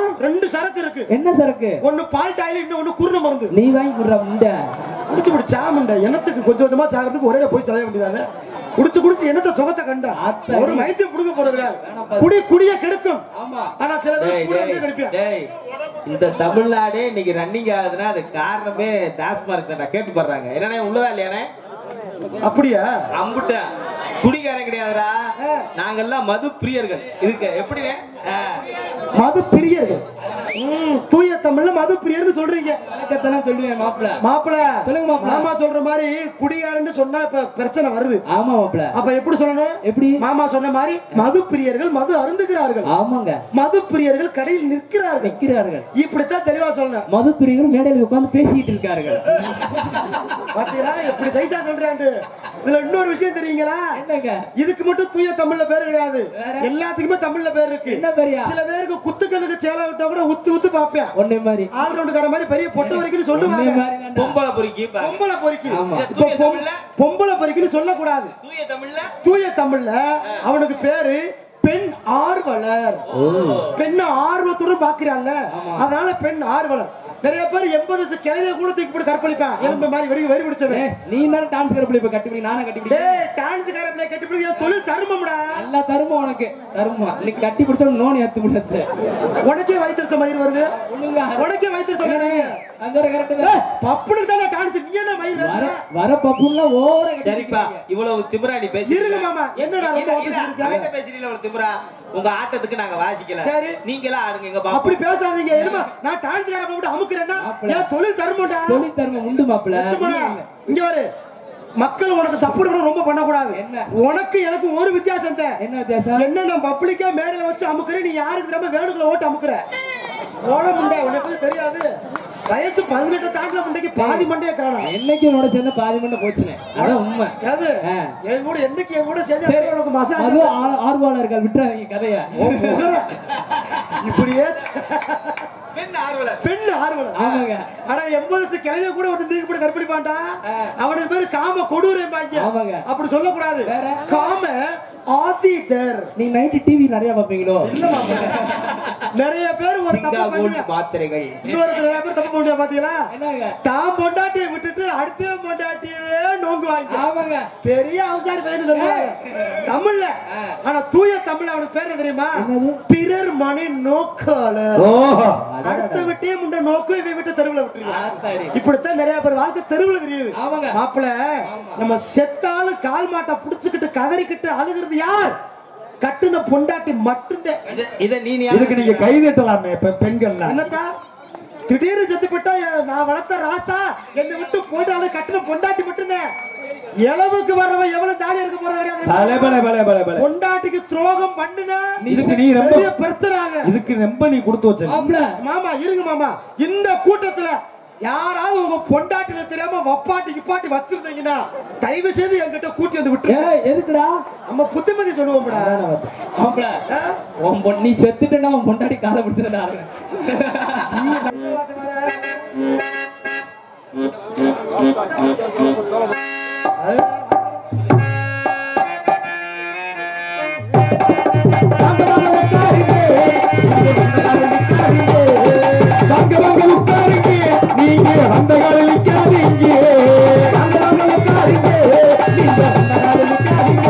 2 சரக்கு இருக்கு. என்ன சரக்கு? ஒன்னு பால் டாயில், இன்னொன்னு குருண மருந்து. நீ வாங்கி குடுற முண்டை. குடிச்சு குடி சாமுண்ட என்னத்துக்கு கொஞ்சம் கொஞ்சமா சாகிறதுக்கு ஒரே போய் சொல்ல வேண்டியதானே. குடிச்சு குடிச்சு என்னத்த சுகத்தை கண்டா ஒரு மைத்தியம் புடுங்க போறது. குடிய கெடுக்கும். ஆனா சில பேர் கூட கெடுப்பியா. இந்த தமிழ்நாடே இன்னைக்கு ரன்னிங் ஆகுதுன்னா அது காரணமே டாஸ்மார்க் தான். கேட்டு பாடுறாங்க. என்னன்னா உள்ளதா இல்லையானே? அப்படியா? அம்புட்ட குடிக்காரன் கிடையாதுடா, நாங்கெல்லாம் மது பிரியர்கள். இதுக்கு எப்படி மது பிரியர்கள்? தூய தமிழ்ல மது பிரியர்னு சொல்றீங்க. சொல்லுவேன் மாப்பிள்ள. மாப்பிள்ள சொல்லுங்க மாப்பிள்ள. மாமா சொல்ற மாதிரி குடிகாரன்னு சொன்னா இப்ப பிரச்சனை வருது. ஆமா மாப்பிள்ள. அப்ப எப்படி சொல்லணும்? எப்படி? மாமா சொன்ன மாதிரி மது பிரியர்கள் மது அருந்துகிறார்கள். ஆமாங்க. மது பிரியர்கள் கடையில் நிற்கிறார்கள். இப்படித்தான் தெளிவா சொல்லணும். மது பிரியர்கள் மேடையில் உட்கார்ந்து பேசிட்டு இருக்கார்கள். பாத்தீங்களா எப்படி சைசா சொல்றாங்க. இதுல இன்னொரு விஷயம் தெரியுங்களா? என்னங்க? இதுக்கு மட்டும் தூய தமிழ்ல பேர் கிடையாது, எல்லாத்துக்குமே தமிழ்ல பேர் இருக்கு. என்ன பேரியா? சில பேருக்கு குத்துக்கணுக்கு சேலை விட்டா கூட உத்து உத்து பாப்பேன். ஒண்ணே மாதிரி ஆல் ரவுண்டுக்கார மாதிரி பெரிய பொட்டு வரைக்கும் சொல்லுவாங்க. பொம்பளை பொறுக்கி. பொம்பளை பொறுக்கின்னு சொல்லக்கூடாது. தூய தமிழ்ல அவனுக்கு பேரு பெண் ஆர்வலர். பெண் ஆர்வத்துடன் பாக்குறான்ல, அதனால பெண் ஆர்வலர். நிறைய பேர் 80 கிழவிய கூட தூக்கி போட்டு கற்பழிப்பான். எலும்பு மாதிரி வெறி பிடிச்சவன். நீ தான் டான்ஸ் கற்பழிப்ப கட்டிப்பிடி, நானே கட்டிப்பிடி. டான்ஸ் கற்பழிப்ப கட்டிப்பிடி தொழில் தர்மம்டா. எல்லா தர்மம் உனக்கு தர்மம். நீ கட்டி பிடிச்ச நோன் ஏத்து பிடிச்சது. உனக்கே வயிற்றுத்த மயிர் வருது. உனக்கே வயிற்றுத்த மயிர். அந்த கரெக்ட் பப்புனுக்கு தான் டான்ஸ். நீ என்ன மயிர் வர வர பப்புல ஓவரா. சரிப்பா, இவ்வளவு திமிராடி பேசி இருங்க மாமா. என்னடா ரொம்ப பேசிட்டீல ஒரு திமிரா. உங்க ஆட்டத்துக்கு நாங்க வாசிக்கல. சரி நீங்களா ஆடுங்க. எங்க பாப்பா அப்படி பேசாதீங்க. என்னமா நான் டான்ஸ் கார போட்டு அமுக்குறேன்னா ஏன் தொழில் தர்மம்டா. தொழில் தர்மம் உண்டு மாப்ள. இங்க வரு. மக்கள் உனக்கு சப்போர்ட் பண்ண ரொம்ப பண்ண கூடாது. உனக்கு எனக்கு ஒரு வித்தியாசம் தான். என்ன வித்தியாசம்? என்ன நான் பப்ளிக்கா மேடையில வச்சு அமுக்குறேன், நீ யாருக்கு தெரியாம வேணுக்குள்ள ஓட்டு அமுக்குற. ஓட முண்டை உனக்கு தெரியாது. வயசு 18 தாண்டல முண்டைக்கு பாதி மண்டைய காணும். என்னைக்கு உன்னோட சேர்ந்து பாதி மண்டை போச்சுனே. அதான் உண்மை. அது என் கூட என்னைக்கு என் கூட சேர்ந்து சரி, உனக்கு மசாஜ் அது ஆர்வலர்கள் விட்டுறாதீங்க கதைய. இப்படியே பெண் ஆர்வலர். பெண் ஆர்வலர். ஆமாங்க. ஆனா 80 கிளைய கூட வந்து நீங்க கூட கற்பழி பாண்டா. அவனுக்கு பேரு காம கொடூரம் பாங்க. ஆமாங்க. அப்படி சொல்ல கூடாது. காம ஆதிதர். நீ நைட் டிவி நிறைய பாப்பீங்களோ? நிறைய பேர் ஒரு தப்பு பண்ணுவாங்க. மாத்திரைகள். இன்னொரு நிறைய பேர் தப்பு பண்ணுவாங்க பாத்தீங்களா? என்னங்க? தான் பொண்டாட்டியை விட்டுட்டு அடுத்த பொண்டாட்டியே நோங்குவாங்க. ஆமாங்க. பெரிய அவசாரி பையன் சொல்லுவாங்க தமிழ்ல. ஆனா தூய தமிழ்ல அவனுக்கு பேர் என்ன தெரியுமா? பிறர் மனை நோக்காளர். அடுத்த விட்டே முண்ட நோக்கு இவன் விட்டு தெருவுல விட்டுருவாங்க. இப்படித்தான் நிறைய பேர் வாழ்க்கை தெருவுல தெரியுது. ஆமாங்க. மாப்பிள்ள நம்ம செத்தாலும் கால் மாட்டை புடிச்சுக்கிட்டு கதறிக்கிட்டு அழுகிறது யார்? கட்டுன பொண்டாட்டி மட்டும்தான். இத நீ இதுக்கு நீங்க கை தட்டலாமே பெண்கள்லாம். என்னத்தா திடீர்னு செத்து போட்டா நான் வளர்த்த ராசா என்னை விட்டு போயிட்டாலும் கட்டுன பொண்டாட்டி மட்டும்தான். எளவுக்கு வர்றவன் எவ்வளவு தாலி இருக்க போறது கிடையாது. பொண்டாட்டிக்கு துரோகம் பண்ணுனா இதுக்கு நீ ரொம்ப பெரிய பிரச்சனை. இதுக்கு ரொம்ப நீ கொடுத்து வச்ச. மாமா இருங்க மாமா, இந்த கூட்டத்துல யாராவது உங்க பொண்டாட்டில தெரியாம வப்பாட்டி கிப்பாட்டி வச்சிருந்தீங்கன்னா தயவு செய்து என்கிட்ட கூட்டி வந்து விட்டு. எதுக்குடா? நம்ம புத்திமதி சொல்லுவோம்டா. நீ செத்துட்டா உன் பொண்டாட்டி காலை பிடிச்சிருந்தா. நீங்க வந்த காலம் நிக்காதீங்க. நீங்க வந்த காலம் நிக்காதீங்க.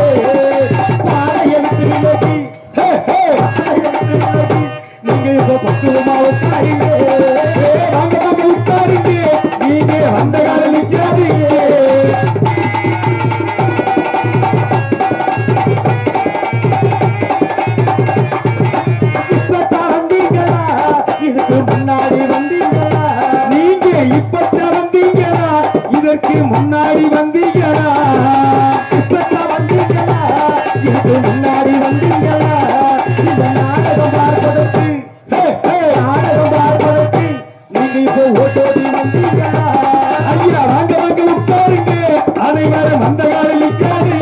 நீங்க இப்ப பக்குவமா உட்காருங்க. வாங்க உட்காருங்க. நீங்க வந்த காலம் நிக்காதீங்க. இதுக்கு முன்னாடி வந்தீங்களா? நீங்க இப்பத்தான் வந்தீங்களா? இதற்கு முன்னாடி வந்தீங்களா? இப்பத்தான் வந்தீங்களா? இதுக்கு முன்னாடி வந்தீங்களா? இந்த நாடகம் பார்ப்பதற்கு நாடகம் பார்ப்பதற்கு நீங்க இப்போ ஓட்டோடி வந்தீங்களா? ஐயா வாங்க உட்காருங்க. அனைவரும் வந்த காலம் நிற்காதீங்க.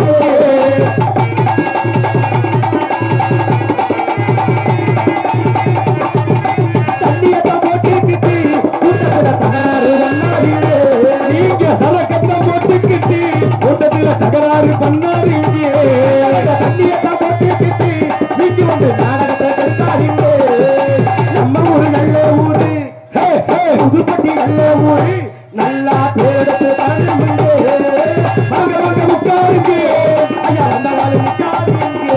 நீங்க சலக்கத்தை போட்டுக்கிட்டு கூட்டத்துல தகராறு பண்ணாதீங்க. தண்ணியத்தை போட்டுக்கிட்டு நீங்க வந்து நாடகத்தை கட்டாதீங்க. நம்ம ஊரு நல்ல ஊரு, புதுப்பட்டி நல்ல ஊரு, நல்லா பேரத்து தரணும். வாங்க உட்காருங்க. ஐயா வந்த காலம் நிற்காதீங்க.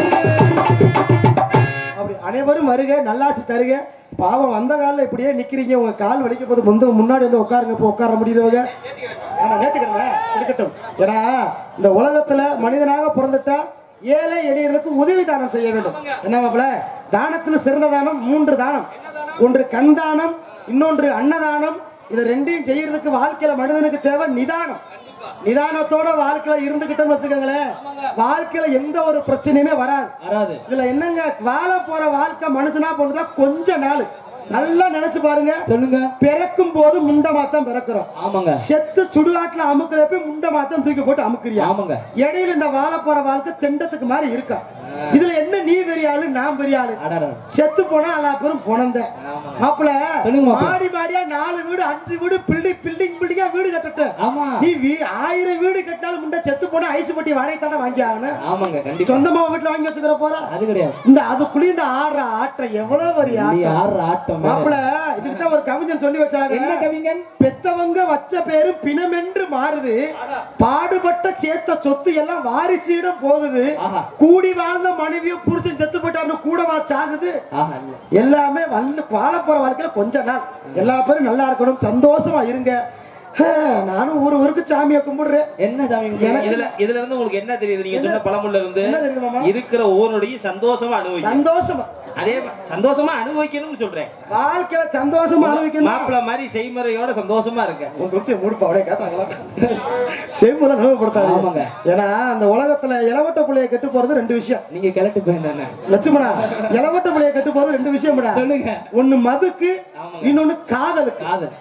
அப்படி அனைவரும் வருக, நல்லாச்சு தருக. பாவம் வந்த காலில் இப்படியே நிக்கிறீங்க. உங்க கால் வலிக்க போது முன்னாடி வந்து உட்காருங்க. இப்போ உட்கார முடியறவங்க இருக்கட்டும். ஏன்னா இந்த உலகத்துல மனிதனாக பிறந்துட்டா ஏழை எளியர்களுக்கு உதவி தானம் செய்ய வேண்டும். என்ன மாப்பிள்ள? தானத்துல சிறந்த தானம் 3 தானம். ஒன்று கண் தானம், இன்னொன்று அன்னதானம். இது ரெண்டையும் செய்யறதுக்கு வாழ்க்கையில மனிதனுக்கு தேவை நிதானம். நிதானத்தோட வாழ்க்கையில இருந்துகிட்டோம்னு வச்சுக்கோங்களேன், வாழ்க்கையில எந்த ஒரு பிரச்சனையுமே வராது. இதுல என்னங்க, வாழ போற வாழ்க்கை மனுஷனா போனதுன்னா கொஞ்ச நாள் நல்லா நினைச்சு பாருங்க. சொல்லுங்க. பிறக்கும் போது முண்டமாத்தான் பிறக்கிறோம். ஆமாங்க. செத்து சுடுகாட்டுல அமுக்கிறப்ப முண்டமாத்தான் தூக்கி போட்டு அமுக்குறியா? ஆமாங்க. இடையில இந்த வாழ போற வாழ்க்கை தெண்டத்துக்கு மாதிரி இருக்கா? இதுல என்ன நீ பெரிய ஆளு நான் பெரிய ஆளு? செத்து போனா எல்லா பேரும் போனந்த மாப்பிள்ள. மாடி மாடியா 4 வீடு 5 வீடு பில்டிங்கா வீடு கட்டட்டு. நீ 1000 வீடு கட்டினாலும் முண்ட செத்து போனா ஐஸ் பட்டி வாடகை தானே வாங்கி ஆகணும். சொந்தமா வீட்டுல வாங்கி வச்சுக்கிற போற அது கிடையாது. இந்த அதுக்குள்ளே இந்த ஆடுற ஆட்டம் எவ்வளவு பெரிய ஆட்டம் மாப்பிள்ள. இதுக்குதான் ஒரு கவிஞன் சொல்லி வச்சாங்க. என்ன கவிஞன்? பெத்தவங்க வச்ச பேரு பிணமென்று மாறுது, பாடுபட்ட சேர்த்த சொத்து எல்லாம் வாரிசிடம் போகுது, கூடி வாழ்ந்த மனைவியும் புருஷன் செத்து போயிட்டாரு கூடவா சாகுது. எல்லாமே வாழ போற வாழ்க்கையில கொஞ்ச நாள் எல்லா பேரும் நல்லா இருக்கணும், சந்தோஷமா இருங்க. நானும் ஊருக்கு சாமியை கும்பிடுறேன். என்ன சாமி? இதுல இருந்து உங்களுக்கு என்ன தெரியுது? நீங்க சொன்ன பழமொழில இருந்து இருக்கிற ஒவ்வொருடைய சந்தோஷமா அனுபவிக்க, சந்தோஷமா அதே சந்தோஷமா அனுபவிக்கணும்னு சொல்றேன். வாழ்க்கையில சந்தோஷமா அனுபவிக்கணும். மாப்பிள்ள மாதிரி செய்முறையோட சந்தோஷமா இருக்க. உங்களுக்கு மூடுப்பா அவளே கேட்டாங்களா? செய்முறை அனுபவப்படுத்தாங்க. ஏன்னா அந்த உலகத்துல இளவட்ட பிள்ளைய கெட்டு போறது 2 விஷயம். நீங்க கிளட்டு போயிருந்த லட்சுமணா, இளவட்ட பிள்ளைய கெட்டு போறது 2 விஷயம். சொல்லுங்க. ஒண்ணு மதுக்கு, இன்னொன்னு காதலுக்கு.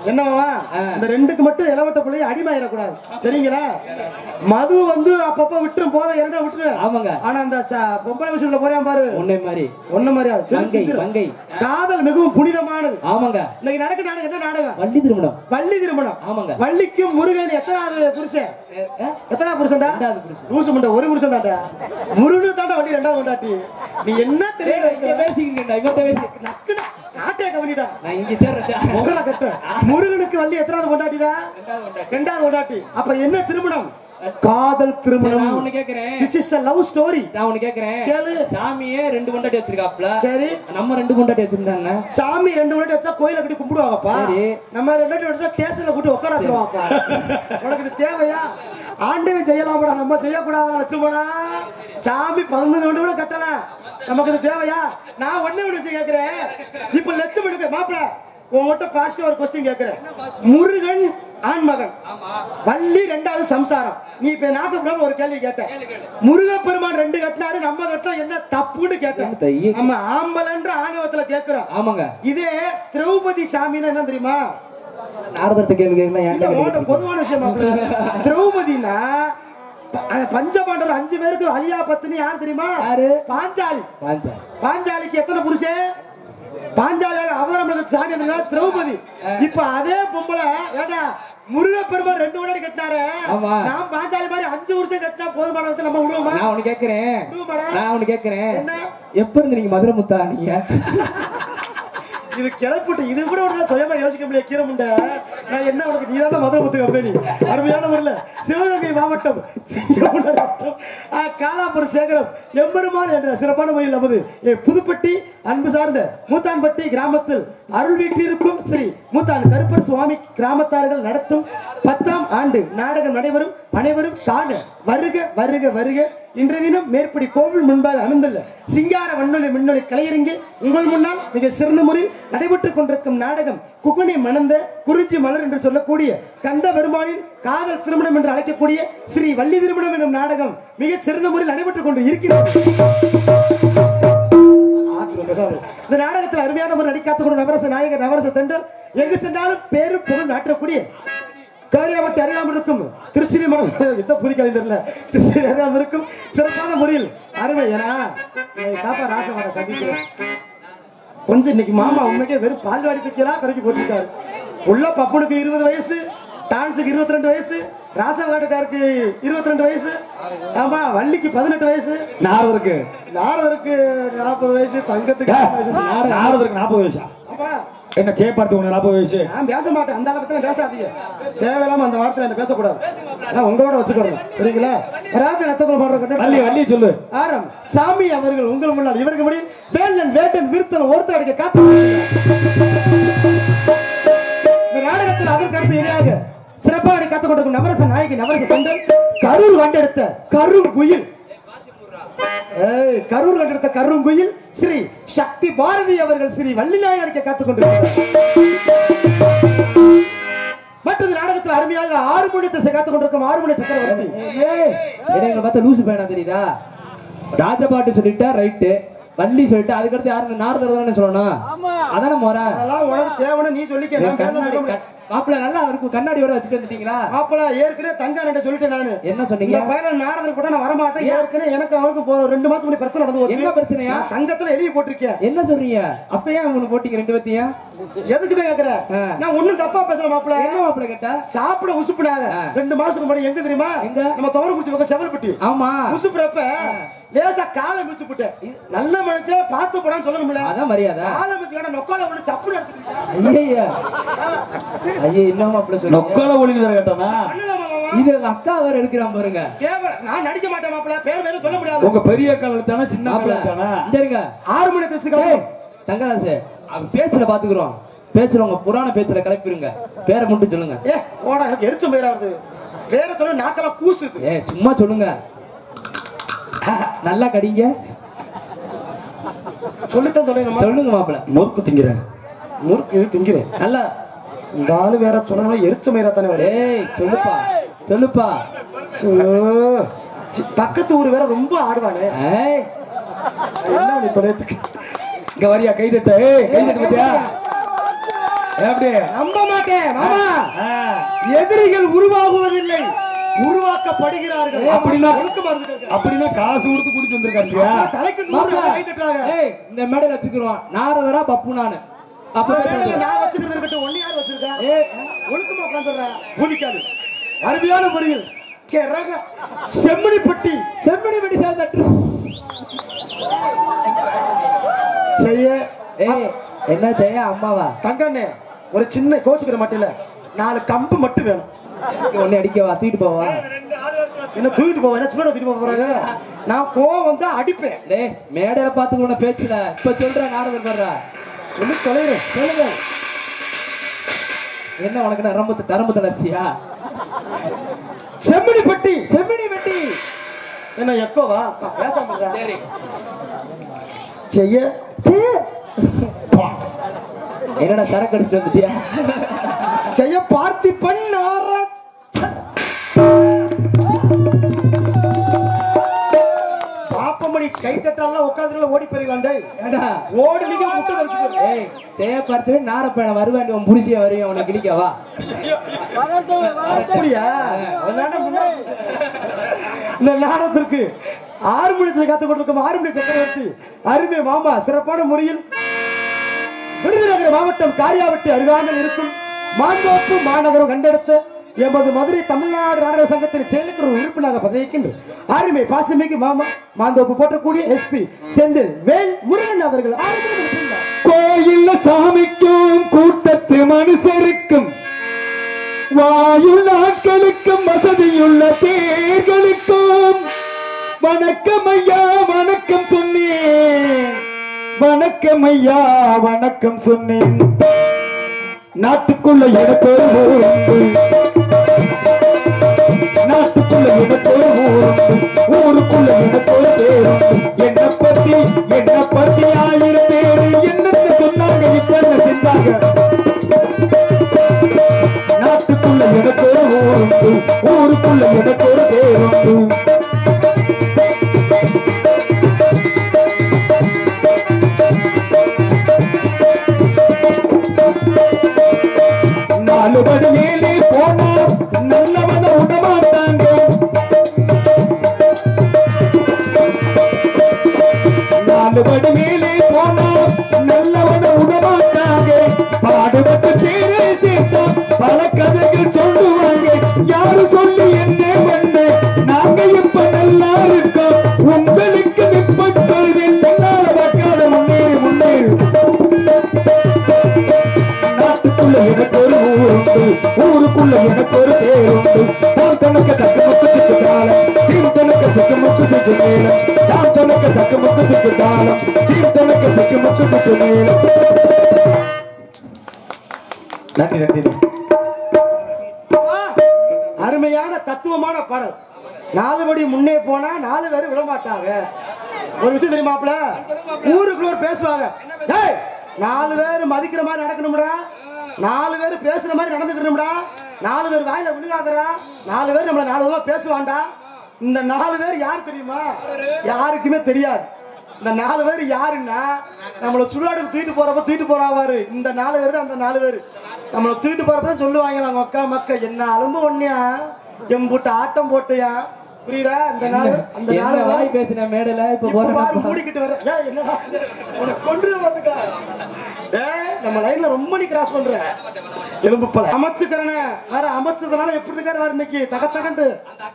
என்னவா இந்த ரெண்டுக்கு மட்டும் இளவட்ட பிள்ளைய அடிமையிடக்கூடாது சரிங்களா? மது வந்து அப்பப்ப விட்டுரும் போத இரண்டா விட்டுரு. ஆமாங்க. ஆனா அந்த பொம்பளை விஷயத்துல போறான் பாரு ஒன்னே மாதிரி ஒன்ன மாதிரியா வங்கை காதல் மிகவும் புனிதமானது. ஆமாங்க. இன்னைக்கு நடக்க நாடகம் என்ன நாடகம்? வள்ளி திருமணம். வள்ளி திருமணம். ஆமாங்க. வள்ளிக்கும் முருகன் எத்தனாவது புருஷன்? எத்தனாவது புருஷன்டா? ரெண்டாவது புருஷன். லூசு முண்டை ஒரு புருஷன் தாண்டா. முருகன் தாண்டா வள்ளி ரெண்டாவது கொண்டாட்டி. நீ என்ன தெரியல பேசிக்கிறீங்க இவட்ட பேசி நக்குடா நாட்டே கவனிடா. நான் இங்க சேர்றேன். முகர கட்ட முருகனுக்கு வள்ளி எத்தனாவது கொண்டாட்டிடா? ரெண்டாவது கொண்டாட்டி. அப்ப என்ன திருமணம்? காதல் திருமணம். நான் ஒன்னு கேக்குறேன். This is a love story. நான் ஒன்னு கேக்குறேன். கேளு. சாமியே 2 கொண்டாட்டி வச்சிருக்காப்ல. சரி. நம்ம 2 கொண்டாட்டி வச்சிருந்தாங்க. சாமி 2 கொண்டாட்டி வச்சா கோயில கட்டி கும்பிடுவாங்கப்பா. சரி. நம்ம 2 கொண்டாட்டி வச்சா ஸ்டேஷன்ல கூட்டி உட்கார வச்சிருவாங்கப்பா. உனக்கு இது தேவையா? ஆண்டவன் செய்யலாம்டா, நம்ம செய்யக்கூடாதா லட்சுமணா? சாமி 11 கொண்டாட்டி கட்டல. நமக்கு இது தேவையா? நான் ஒண்ணே ஒண்ணு கேக்குறேன். இப்ப லட்சுமணுக்கு மாப்பிள உங்ககிட்ட பாசிட்டிவ் ஒரு क्वेश्चन கேக்குறேன். முருகன் ஆண்மகன், வள்ளி ரெண்டாவது சம்சாரம். நீ இப்ப நாக்கப்படாம ஒரு கேள்வி கேட்ட. முருகப்பெருமான் 2 கட்டினாரு, நம்ம கட்டினா என்ன தப்புன்னு கேட்டேன். நம்ம ஆம்பளன்ற ஆணவத்துல கேக்குறோம். ஆமாங்க. இதே திரௌபதி சாமின்னா என்ன தெரியுமா? நாரதட்ட கேள்வி கேட்கலாம். பொதுவான விஷயம். திரௌபதினா பஞ்சபாண்டவர் 5 பேருக்கு அலியா பத்னி யார் தெரியுமா? பாஞ்சாலி. பாஞ்சாலிக்கு எத்தனை புருஷன்? பாஞ்சாலி அவதாரம் சாமி திரௌபதி. இப்ப அதே பொம்பளை ஏடா முருகப்பெருமான் 2 முன்னாடி கட்டினாரு, நான் பாஞ்சாலி மாதிரி 5 வருஷம் கட்டினா போதுமான நம்ம விடுவோமா? நான் ஒண்ணு கேக்குறேன். எப்ப இருந்து நீங்க மதுரை முத்தா நீங்க? இது கிளப்பிட்டு இது கூட ஒரு சுயமா யோசிக்க முடியாது. கீரமுண்ட நான் என்ன உனக்கு நீதான மதுரை முத்து கம்பெனி அருமையான முறையில சிவகங்கை மாவட்டம் காலாபுரம் சேகரம் எம்பெருமான் என்ற சிறப்பான முறையில் நமது புதுப்பட்டி அன்பு சார்ந்த மூத்தான்பட்டி கிராமத்தில் அருள் வீட்டிற்கும் ஸ்ரீ மூத்தான் கருப்பர் சுவாமி கிராமத்தார்கள் நடத்தும் 10ஆம் ஆண்டு நாடகம் நடைபெறும். அனைவரும் காண வருக வருக வருக. இன்றைய தினம் மேற்படி கோவில் முன்பாக அமைந்துள்ள சிங்கார வண்ணொலி மின்னொலி கலையரங்கில் உங்கள் முன்னால் மிக சிறந்த முறையில் நடைபெற்றுக் கொண்டிருக்கும் நாடகம் குகனை மணந்த குறிஞ்சி மலர் என்று சொல்லக்கூடிய கந்த பெருமானின் காதல் திருமணம் என்று அழைக்கக்கூடிய ஸ்ரீ வள்ளி திருமணம் என்னும் நாடகம் மிக சிறந்த முறையில் நடைபெற்றுக் கொண்டு இருக்கிறது. இந்த நாடகத்தில் அருமையான முறை நடிக்காத்துக் கொண்ட நவரச நாயகர் நவரச தென்றல் எங்கு சென்றாலும் பேரும் புகழ் நாட்டக்கூடிய காரியாவட்டி அறியாமல் இருக்கும் திருச்சி மனம் எந்த புது கலைஞர்ல திருச்சி அறியாமல் இருக்கும் சிறப்பான முறையில் அருமை. ஏன்னா தாப்பா ராசமான சந்திக்கிறேன் கொஞ்சம் இன்னைக்கு மாமா உண்மைக்கே வெறும் பால்வாடி பிக்கலாம் கரைக்கு போட்டிருக்காரு. உள்ள பப்பனுக்கு 20 வயசு, டான்ஸுக்கு 22 வயசு, ராசவாட்டுக்காருக்கு 22 வயசு, ஆமா வள்ளிக்கு 18 வயசு, நாரதருக்கு 40 வயசு, தங்கத்துக்கு நாரதருக்கு 40 வயசா? என்ன சேப்பார்த்து உனக்கு 40 வயசு? நான் பேச மாட்டேன், அந்த அளவுக்கு பேசாதீங்க. தேவையில்லாம அந்த வார்த்தை என்ன பேசக்கூடாது. நான் உங்களோட வச்சுக்கிறேன் சரிங்களா? ராஜ நத்தகுல பாடுற வள்ளி சொல்லு. ஆரம் சாமி அவர்கள் உங்கள் முன்னால் இவருக்கு முடி வேலன் வேட்டன் விருத்தன் ஒருத்தர் அடிக்க காத்து. இந்த நாடகத்தில் அதற்கடுத்து இணையாக சிறப்பாக கற்றுக் கொண்டிருக்கும் நவரச நாயகி நவரச தொண்டர் கரூர் கண்டெடுத்த கருங்குயில் கரூர் கண்டெடுத்த கருங்குயில் ஸ்ரீ சக்தி பாரதி அவர்கள் ஸ்ரீ வள்ளி நாயகருக்கு காத்துக் கொண்டிருக்கிறார். மற்றது நாடகத்தில் அருமையாக 6 மணி திசை காத்துக் கொண்டிருக்கும் 6 மணி சக்கரவர்த்தி. எங்களை பார்த்தா லூசு பையனா தெரியுதா? ராஜபாட்டு சொல்லிட்டா ரைட்டு, வள்ளி சொல்லிட்டு அதுக்கடுத்து யாருங்க நாரதர் தானே சொல்லணும். அதான முறை. அதெல்லாம் உனக்கு தேவைன்னு நீ சொல்லிக்க. மாப்பிள்ள நல்லா இருக்கும் கண்ணாடியோட வச்சுட்டு வந்துட்டீங்களா? மாப்பிள்ள ஏற்கனவே தங்கான சொல்லிட்டேன் நானு. என்ன சொன்னீங்க? பையன் நாரதர் கூட நான் வரமாட்டேன். ஏற்கனவே எனக்கு அவனுக்கு 2 மாசம் முன்னாடி பிரச்சனை நடந்து போச்சு. என்ன பிரச்சனையா? சங்கத்துல எழுதி போட்டிருக்கேன். என்ன சொல்றீங்க? அப்பயே அவனுக்கு போட்டீங்க 2 பேத்தையும். எதுக்கு தான் கேக்குற? நான் ஒண்ணும் தப்பா பேசல மாப்பிள்ள. என்ன மாப்பிள்ள கேட்டா? சாப்பிட உசுப்புனாங்க 2 மாசத்துக்கு முன்னாடி. எங்க தெரியுமா? நம்ம தவறுக்குச்சி பக்கம் செவல்பட்டி. ஆமா உசுப்புறப்ப லேசா காலை மிச்சு போட்டேன். நல்ல மனுஷன் பார்த்து போடான்னு சொல்லணும்ல. அதான் மரியாதை. காலை மிச்சு கேட்டா நொக்கால ஒண்ணு சப்புன்னு அடிச்சுக்கிட்டேன். ஐயா ஐயா என்னமா அப்படி சொல்றீங்க? நொக்கால ஒளின்னு வேற கேட்டானா? இது அக்கா வேற எடுக்கறான் பாருங்க. நான் நடிக்க மாட்டேன் மாப்ள. பேர் வேற சொல்ல முடியாது. உங்க பெரிய அக்கா தான சின்ன அக்கா தான? இங்க 6 மணி தஸ்துக்கு தங்கராசே அவ பேச்சுல பாத்துக்குறோம். பேச்சுல உங்க புராண பேச்சுல கலப்பிருங்க. பேரை மட்டும் சொல்லுங்க. போடா எனக்கு எரிச்ச பேரா வருது. பேரை சொல்ல நாக்கல கூசுது. சும்மா சொல்லுங்க. நல்லா கடிங்க. சொல்லித்தான் சொல்லுங்க மாப்பிள. முறுக்கு திங்கிறேன். முறுக்கு திங்கிறேன். நல்லா இந்த ஆளு வேற சொன்னா எரிச்ச மயிரா தானே வரும். ஏய் சொல்லுப்பா சொல்லுப்பா. பக்கத்து ஊர் வேற ரொம்ப ஆடுவானே. என்ன நீ தொலைத்துக்கு இங்க வரியா? கைதட்ட. ஏய் கைதட்ட பத்தியா? எப்படி நம்ப மாட்டேன் மாமா. எதிரிகள் உருவாகுவதில்லை, உருவாக்கப்படுகிறார்கள். அப்படின்னா காசு கொடுத்து குடிச்சு வந்திருக்காங்க. தலைக்கு 100 கை தட்டுறாங்க. இந்த மேடையில வச்சுக்கிறோம் நாரதரா பப்பு நானு. அப்ப நான் வச்சுக்கிறது இருக்கட்டும், ஒண்ணு யார் வச்சிருக்கா? ஒழுக்கமா உட்கார்ந்துறா. பூதிக்காது. அருமையான முறையில் செம்மணிப்பட்டி சேர்த்து செய்ய. என்ன செய்ய அம்மாவா? தங்கண்ணே ஒரு சின்ன கோச்சுக்கிற மட்டும் 4 கம்பு மட்டும் வேணும். ஒண்ணு அடிக்கவா? தூக்கிட்டு போவா? என்ன தூக்கிட்டு போவா? என்ன சும்மா தூக்கிட்டு போக போறாங்க? நான் கோவம் வந்தா அடிப்பேன். டேய் மேடையில பாத்துக்கணும் பேச்சுல. இப்ப சொல்ற நாரதர் வர்றா. சொல்லி தொலைறேன். சொல்லுங்க. என்ன உனக்கு நரம்பு தளர்ச்சியா? செம்மணிப்பட்டி என்ன எக்கோவா? பேசாம சரி செய்ய. என்னடா சரக்கு அடிச்சுட்டு வந்துட்டியா? செய்ய பார்த்தி பண்ணார பாப்பமணி கை தட்டாலாம் உட்காந்துல ஓடி போயிருக்கலாம்டா. ஓடி நீங்க முட்டை வச்சுக்கோ. ஏய் செய்ய பார்த்து நாரப்பேன வருவேன். உன் புடிச்சிய வரையும் உனக்கு கிளிக்கவா? அப்படியா? இந்த நாடகத்திற்கு 6 மணி காத்துக் கொண்டிருக்கும் 6 மணி சக்கரவர்த்தி அருமை மாமா சிறப்பான முறையில் விருதுநகர் மாவட்டம் காரியாவட்டி அருகாமையில் இருக்கும் மாந்தோப்பு மாநகரம் கண்டெடுத்த எமது மதுரை தமிழ்நாடு நாடக சங்கத்தின் செயலுக்கு உறுப்பினராக பதவிக்கின்ற அருமை பாசமிகு மாமா மாந்தோப்பு போற்றக்கூடிய எஸ்பி செந்தில் வேல் முருகன் அவர்கள் கோயில் சாமிக்கும் கூட்டத்து மனுஷருக்கும் வாயு நாட்களுக்கும் வசதியுள்ள பேர்களுக்கும் வணக்கம் ஐயா வணக்கம் சொன்னேன். வணக்கம் ஐயா வணக்கம் சொன்னேன். நாட்டுக்குள்ள எனக்கொரு ஊருக்கு, நாட்டுக்குள்ள எனக்கொரு ஊருக்கு, ஊருக்குள்ள எனக்கொரு பேருக்கு. என்ன பத்தி 1000 பேரு என்னத்தை சொன்னாங்க, இப்ப என்ன செஞ்சாங்க? நாட்டுக்குள்ள எனக்கொரு ஊருக்கு, ஊருக்குள்ள எனக்கொரு பேருக்கு. நாலுபடி மேலே போனா நல்லவன உடமாட்டாங்க. நாலுபடி மேலே போனா நல்லவன உடமாட்டாங்க. பாடுபட்டு பேரே சேர்த்தா பல கதைகள் சொல்லுவாங்க. யாரு சொல்லி என்ன பண்ண நாங்க இப்ப நல்லா இருக்கோம். உங்களுக்கு இப்ப சொல்வேன் பொன்னால வாக்காத முன்னேறி முன்னேறி. நாட்டுக்குள்ள எனக்கு ஒரு ஊருண்டு, ஊருக்குள்ள எனக்கு ஒரு பேருண்டு. தாம் தனக்கு தக்க முக்கத்துக்கு தாளம், தீம் தனக்கு தக்க முக்கத்துக்கு மேலம். தாம் தனக்கு தக்க முக்கத்துக்கு தாளம், தீம் தனக்கு தக்க முக்கத்துக்கு மேலம். நன்றி. அருமையான தத்துவமான பாடல். 4 படி முன்னே போனா 4 பேரும் விட மாட்டாங்க. ஒரு விஷயம் தெரியுமாப்ல, ஊருக்குள்ள பேசுவாங்க. 4 பேர் மதிக்கிற மாதிரி நடக்கணும்டா, 4 பேர் பேசுற மாதிரி நடந்துக்கணும்டா, 4 பேர் வாயில விழுகாதடா, 4 பேர் நம்மள 4 விதமா பேசுவான்டா. இந்த 4 பேர் யாரு தெரியுமா? யாருக்குமே தெரியாது. இந்த 4 பேர் யாருன்னா, நம்மள சுடுகாடுக்கு தூக்கிட்டு போறாவாரு இந்த 4 பேர் தான். அந்த 4 பேர் நம்மள தூக்கிட்டு போறப்பதான் சொல்லுவாங்க, அவங்க அக்கா மக்க என்ன அலும்பு ஒண்ணியா எம்பூட்ட ஆட்டம் போட்டியா. புரியுதா? அந்த நாள் வாய் பேசின மேடல இப்ப மூடிக்கிட்டு வர என்னடா உனக்கு கொண்டு வந்துக்கா. நம்ம லைன்ல ரொம்ப நீ கிராஸ் பண்ற எலும்பு பல அமைச்சுக்கிறன வேற அமைச்சதுனால எப்படி இருக்காரு வேற இன்னைக்கு தகத்தகண்டு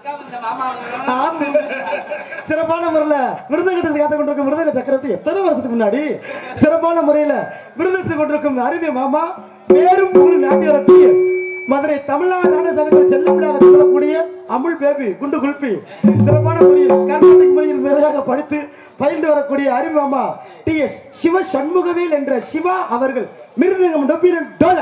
சிறப்பான முறையில விருதுகிட்டு காத்து கொண்டிருக்கும் விருதுக சக்கரவர்த்தி எத்தனை வருஷத்துக்கு முன்னாடி சிறப்பான முறையில விருது கொண்டிருக்கும் அருமை மாமா பேரும் புகழ் நாட்டி வரக்கூடிய மதுரை தமிழ்நாடு நாடக சங்கத்தில் செல்லப்பிள்ளாக சொல்லக்கூடிய அமுல் பேபி குண்டு குல்பி சிறப்பான முறையில் கர்நாடக முறையில் மேலாக படித்து பயின்று வரக்கூடிய அருமாமா TS சிவ சண்முகவேல் என்ற சிவா அவர்கள் மிருதங்கம் டொபினன் டோல.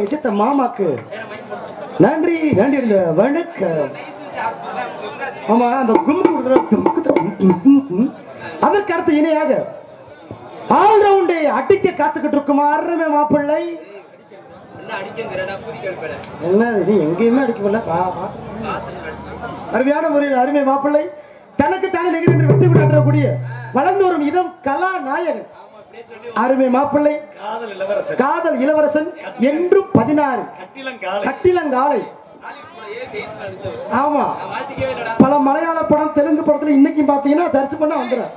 இசைத்த மாமாக்கு நன்றி நன்றி வணக்கம். ஆமா அந்த அதற்கு அடுத்த இணையாக ஆல்ரவுண்டை அடிக்க காத்துக்கிட்டு இருக்கும் அருமை மாப்பிள்ளை. என்ன நீ எங்கேயுமே அடிக்கல. அருமையான முறையில் அருமை மாப்பிள்ளை தனக்கு தானே நிகழ்ந்து வெற்றி கொண்டாடக்கூடிய வளர்ந்து வரும் இதம் கலாநாயகன் அருமை மாப்பிள்ளை காதல் இளவரசன் என்றும் 16 கட்டிலங்காலை. ஆமா பல மலையாள படம் தெலுங்கு படத்துல இன்னைக்கு பாத்தீங்கன்னா சர்ச் பண்ண வந்துடும்.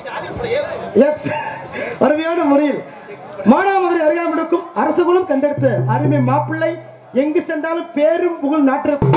அருமையான முறையில் மானாமதுரை அருகாமல் இருக்கும் அரசுகளும் கண்டெடுத்த அருமை மாப்பிள்ளை எங்கு சென்றாலும் பேரும் புகழ் நாட்டிற்கும்.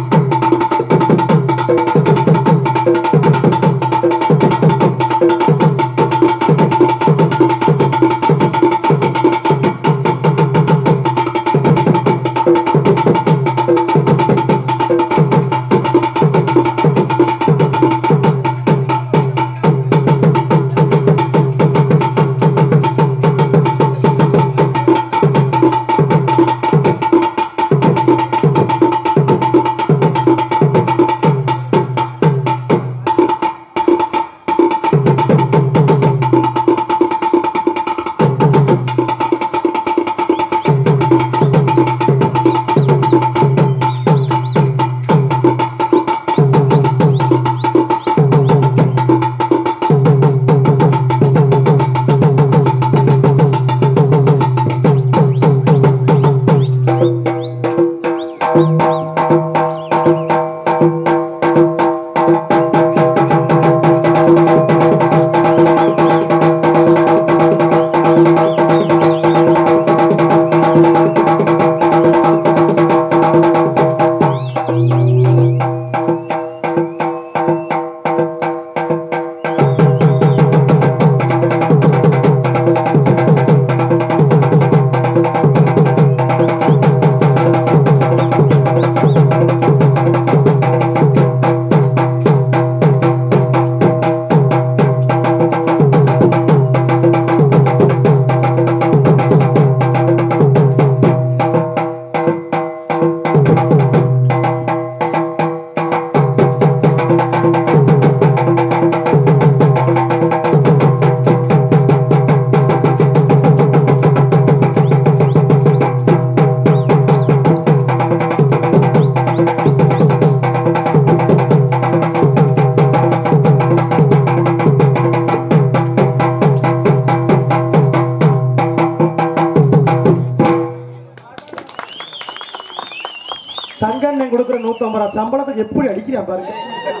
கொடுக்குற 150 சம்பளத்துக்கு எப்படி அடிக்கிறான் பாருங்க.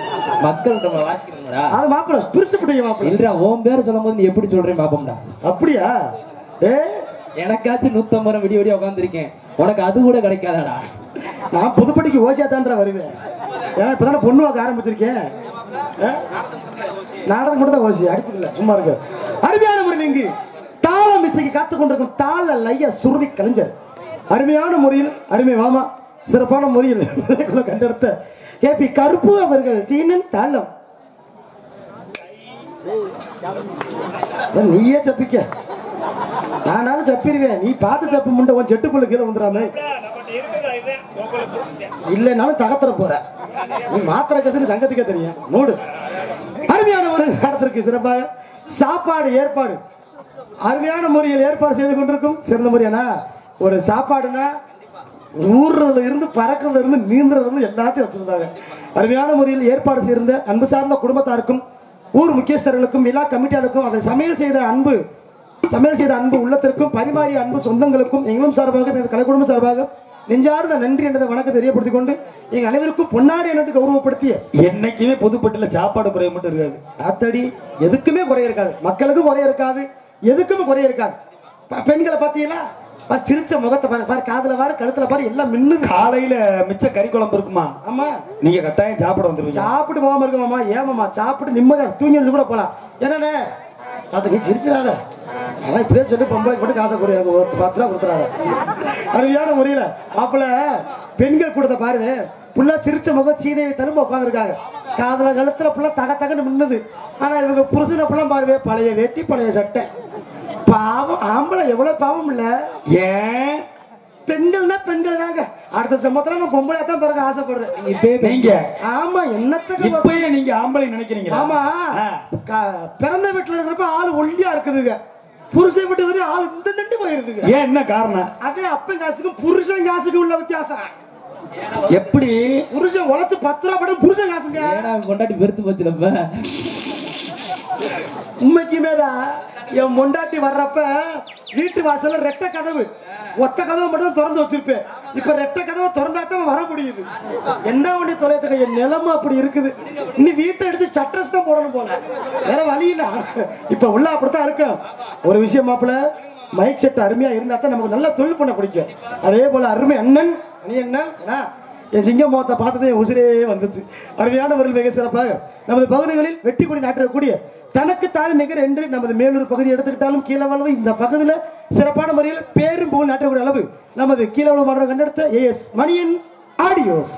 மக்கள் நம்ம வாசிக்கிறோம்டா. அது மாப்பிள பிரிச்சு புடிங்க மாப்பிள. இல்லடா ஓம் பேர் சொல்லும்போது நீ எப்படி சொல்றே பாப்போம்டா. அப்படியா? எனக்காச்சும் 150 விடிய விடிய உட்கார்ந்திருக்கேன். உனக்கு அது கூட கிடைக்காதடா. நான் புதுப்பட்டிக்கு ஓசியா தான்டா வருவேன். ஏன்னா இப்பதானே பொண்ணு வாக்க ஆரம்பிச்சிருக்கேன். நாடகம் கூட தான் ஓசி அடிப்புல சும்மா இருக்கு. அருமையான முறையில் இங்கு தாளம் இசைக்கு காத்துக் கொண்டிருக்கும் தாள லைய சுருதி கலைஞர் அருமையான முறையில் அருமை மாமா சிறப்பான முறையில் கண்டெடுத்த கேபி கருப்பு அவர்கள் சீனன் தாளம். நீயே சப்பிக்க நானாலும் சப்பிடுவேன். நீ பார்த்து சப்பு முண்டை உன் செட்டுக்குள்ள கீழே வந்துடாம இல்லைனாலும் தகத்துற போற. நீ மாத்திர கசன்னு சங்கத்துக்கே தெரியும் நோடு. அருமையான ஒரு நடத்திற்கு சிறப்பாக சாப்பாடு ஏற்பாடு அருமையான முறையில் ஏற்பாடு செய்து கொண்டிருக்கும் சிறந்த முறையானா ஒரு சாப்பாடுனா ஊர்றதுல இருந்து பறக்கிறதுல இருந்து நீந்துறதுல இருந்து எல்லாத்தையும் வச்சிருந்தாங்க. அருமையான முறையில் ஏற்பாடு செய்திருந்த அன்பு சார்ந்த குடும்பத்தாருக்கும் ஊர் முக்கியஸ்தர்களுக்கும் எல்லா கமிட்டியாருக்கும் அதை சமையல் செய்த அன்பு உள்ளத்திற்கும் பரிமாறிய அன்பு சொந்தங்களுக்கும் எங்களும் சார்பாக கலை குடும்ப சார்பாக நெஞ்சார்ந்த நன்றி என்றதை வணக்கம் தெரியப்படுத்திக் கொண்டு எங்க அனைவருக்கும் பொன்னாடி எனது கௌரவப்படுத்திய என்னைக்குமே பொதுப்பட்டில சாப்பாடு குறைய மட்டும் இருக்காது. அத்தடி எதுக்குமே குறைய இருக்காது. மக்களுக்கும் குறைய இருக்காது. எதுக்குமே குறைய இருக்காது. பெண்களை பாத்தீங்களா சிரிச்ச முகத்தை பாரு காதுல பாரு கழுத்துல பாரு எல்லாம் மின்னு. காலையில மிச்ச கறி குழம்பு இருக்குமா? ஆமா நீங்க கட்டாயம் சாப்பிட வந்துருவீங்க. சாப்பிட்டு போகாம இருக்குமாமா? ஏமாமா சாப்பிட்டு நிம்மதியா தூங்கி கூட போலாம். என்னண்ணே நீ சிரிச்சிடாத. ஆனா இப்படியே சொல்லி பொம்பளைக்கு மட்டும் காசை கொடு. எனக்கு 10 ரூபா கொடுத்துறாத. அருமையான முறையில மாப்பிள்ள பெண்கள் கூடத்தை பாருங்க. புள்ள சிரிச்ச முகம் சீதையை தரும்ப உட்காந்துருக்காங்க. காதல கழுத்துல புள்ள தகன்னு மின்னுது. ஆனா இவங்க புருஷனை புள்ள பாருவே பழைய வேட்டி பழைய சட்டை. பாவம் ஆம்பளை எவ்வளவு பாவம் இல்ல. ஏன் பெண்கள்னா பெண்கள் தாங்க. அடுத்த சம்பளத்துல நான் பொம்பளை தான் பிறகு ஆசைப்படுறேன். நீங்க ஆமா என்னத்துக்கு இப்பயே நீங்க ஆம்பளை நினைக்கிறீங்க? ஆமா பிறந்த வீட்டுல இருக்கிறப்ப ஆளு ஒல்லியா இருக்குதுங்க. புருஷன் வீட்டு ஆளு இந்த தண்டி போயிருதுங்க. ஏன் என்ன காரணம்? அதே அப்பன் காசுக்கும் புருஷன் காசுக்கும் உள்ள வித்தியாசம். எப்படி? புருஷன் உழைச்சு 10 ரூபா படம் புருஷன் காசுங்க. கொண்டாடி பெருத்து போச்சுலப்ப. உண்மைக்குமேதான் என் மொண்டாட்டி வர்றப்ப வீட்டு வாசல்ல ரெட்டை கதவு, ஒத்த கதவை மட்டும் திறந்து வச்சிருப்பேன். இப்ப ரெட்டை கதவை திறந்தாத்தான் வர முடியுது. என்ன பண்ணி தொலைத்துக்க, என் நிலைமை அப்படி இருக்குது. இன்னும் வீட்டை அடிச்சு சட்ரஸ் தான் போடணும் போல, வேற வழி இல்ல. இப்ப உள்ள அப்படித்தான் இருக்கு. ஒரு விஷயம் மாப்பிள்ள, மைக் செட் அருமையா இருந்தா தான் நமக்கு நல்ல தொழில் பண்ண பிடிக்கும். அதே போல அருமை அண்ணன் நீ என்ன என் சிங்க முகத்தை பார்த்ததே என் உசிரே வந்துச்சு. அருமையான ஒரு மிக சிறப்பாக நமது பகுதிகளில் வெற்றி கொடி நாட்டக்கூடிய தனக்கு தாழ் நிகர் என்று நமது மேலூர் பகுதி எடுத்துக்கிட்டாலும் கீழவளவு இந்த பகுதியில் சிறப்பான முறையில் பேரும் புகழ் நாட்டக்கூடிய அளவு நமது கீழவளவு மாவட்டம் கண்டெடுத்த ஏஎஸ் மணியன் ஆடியோஸ்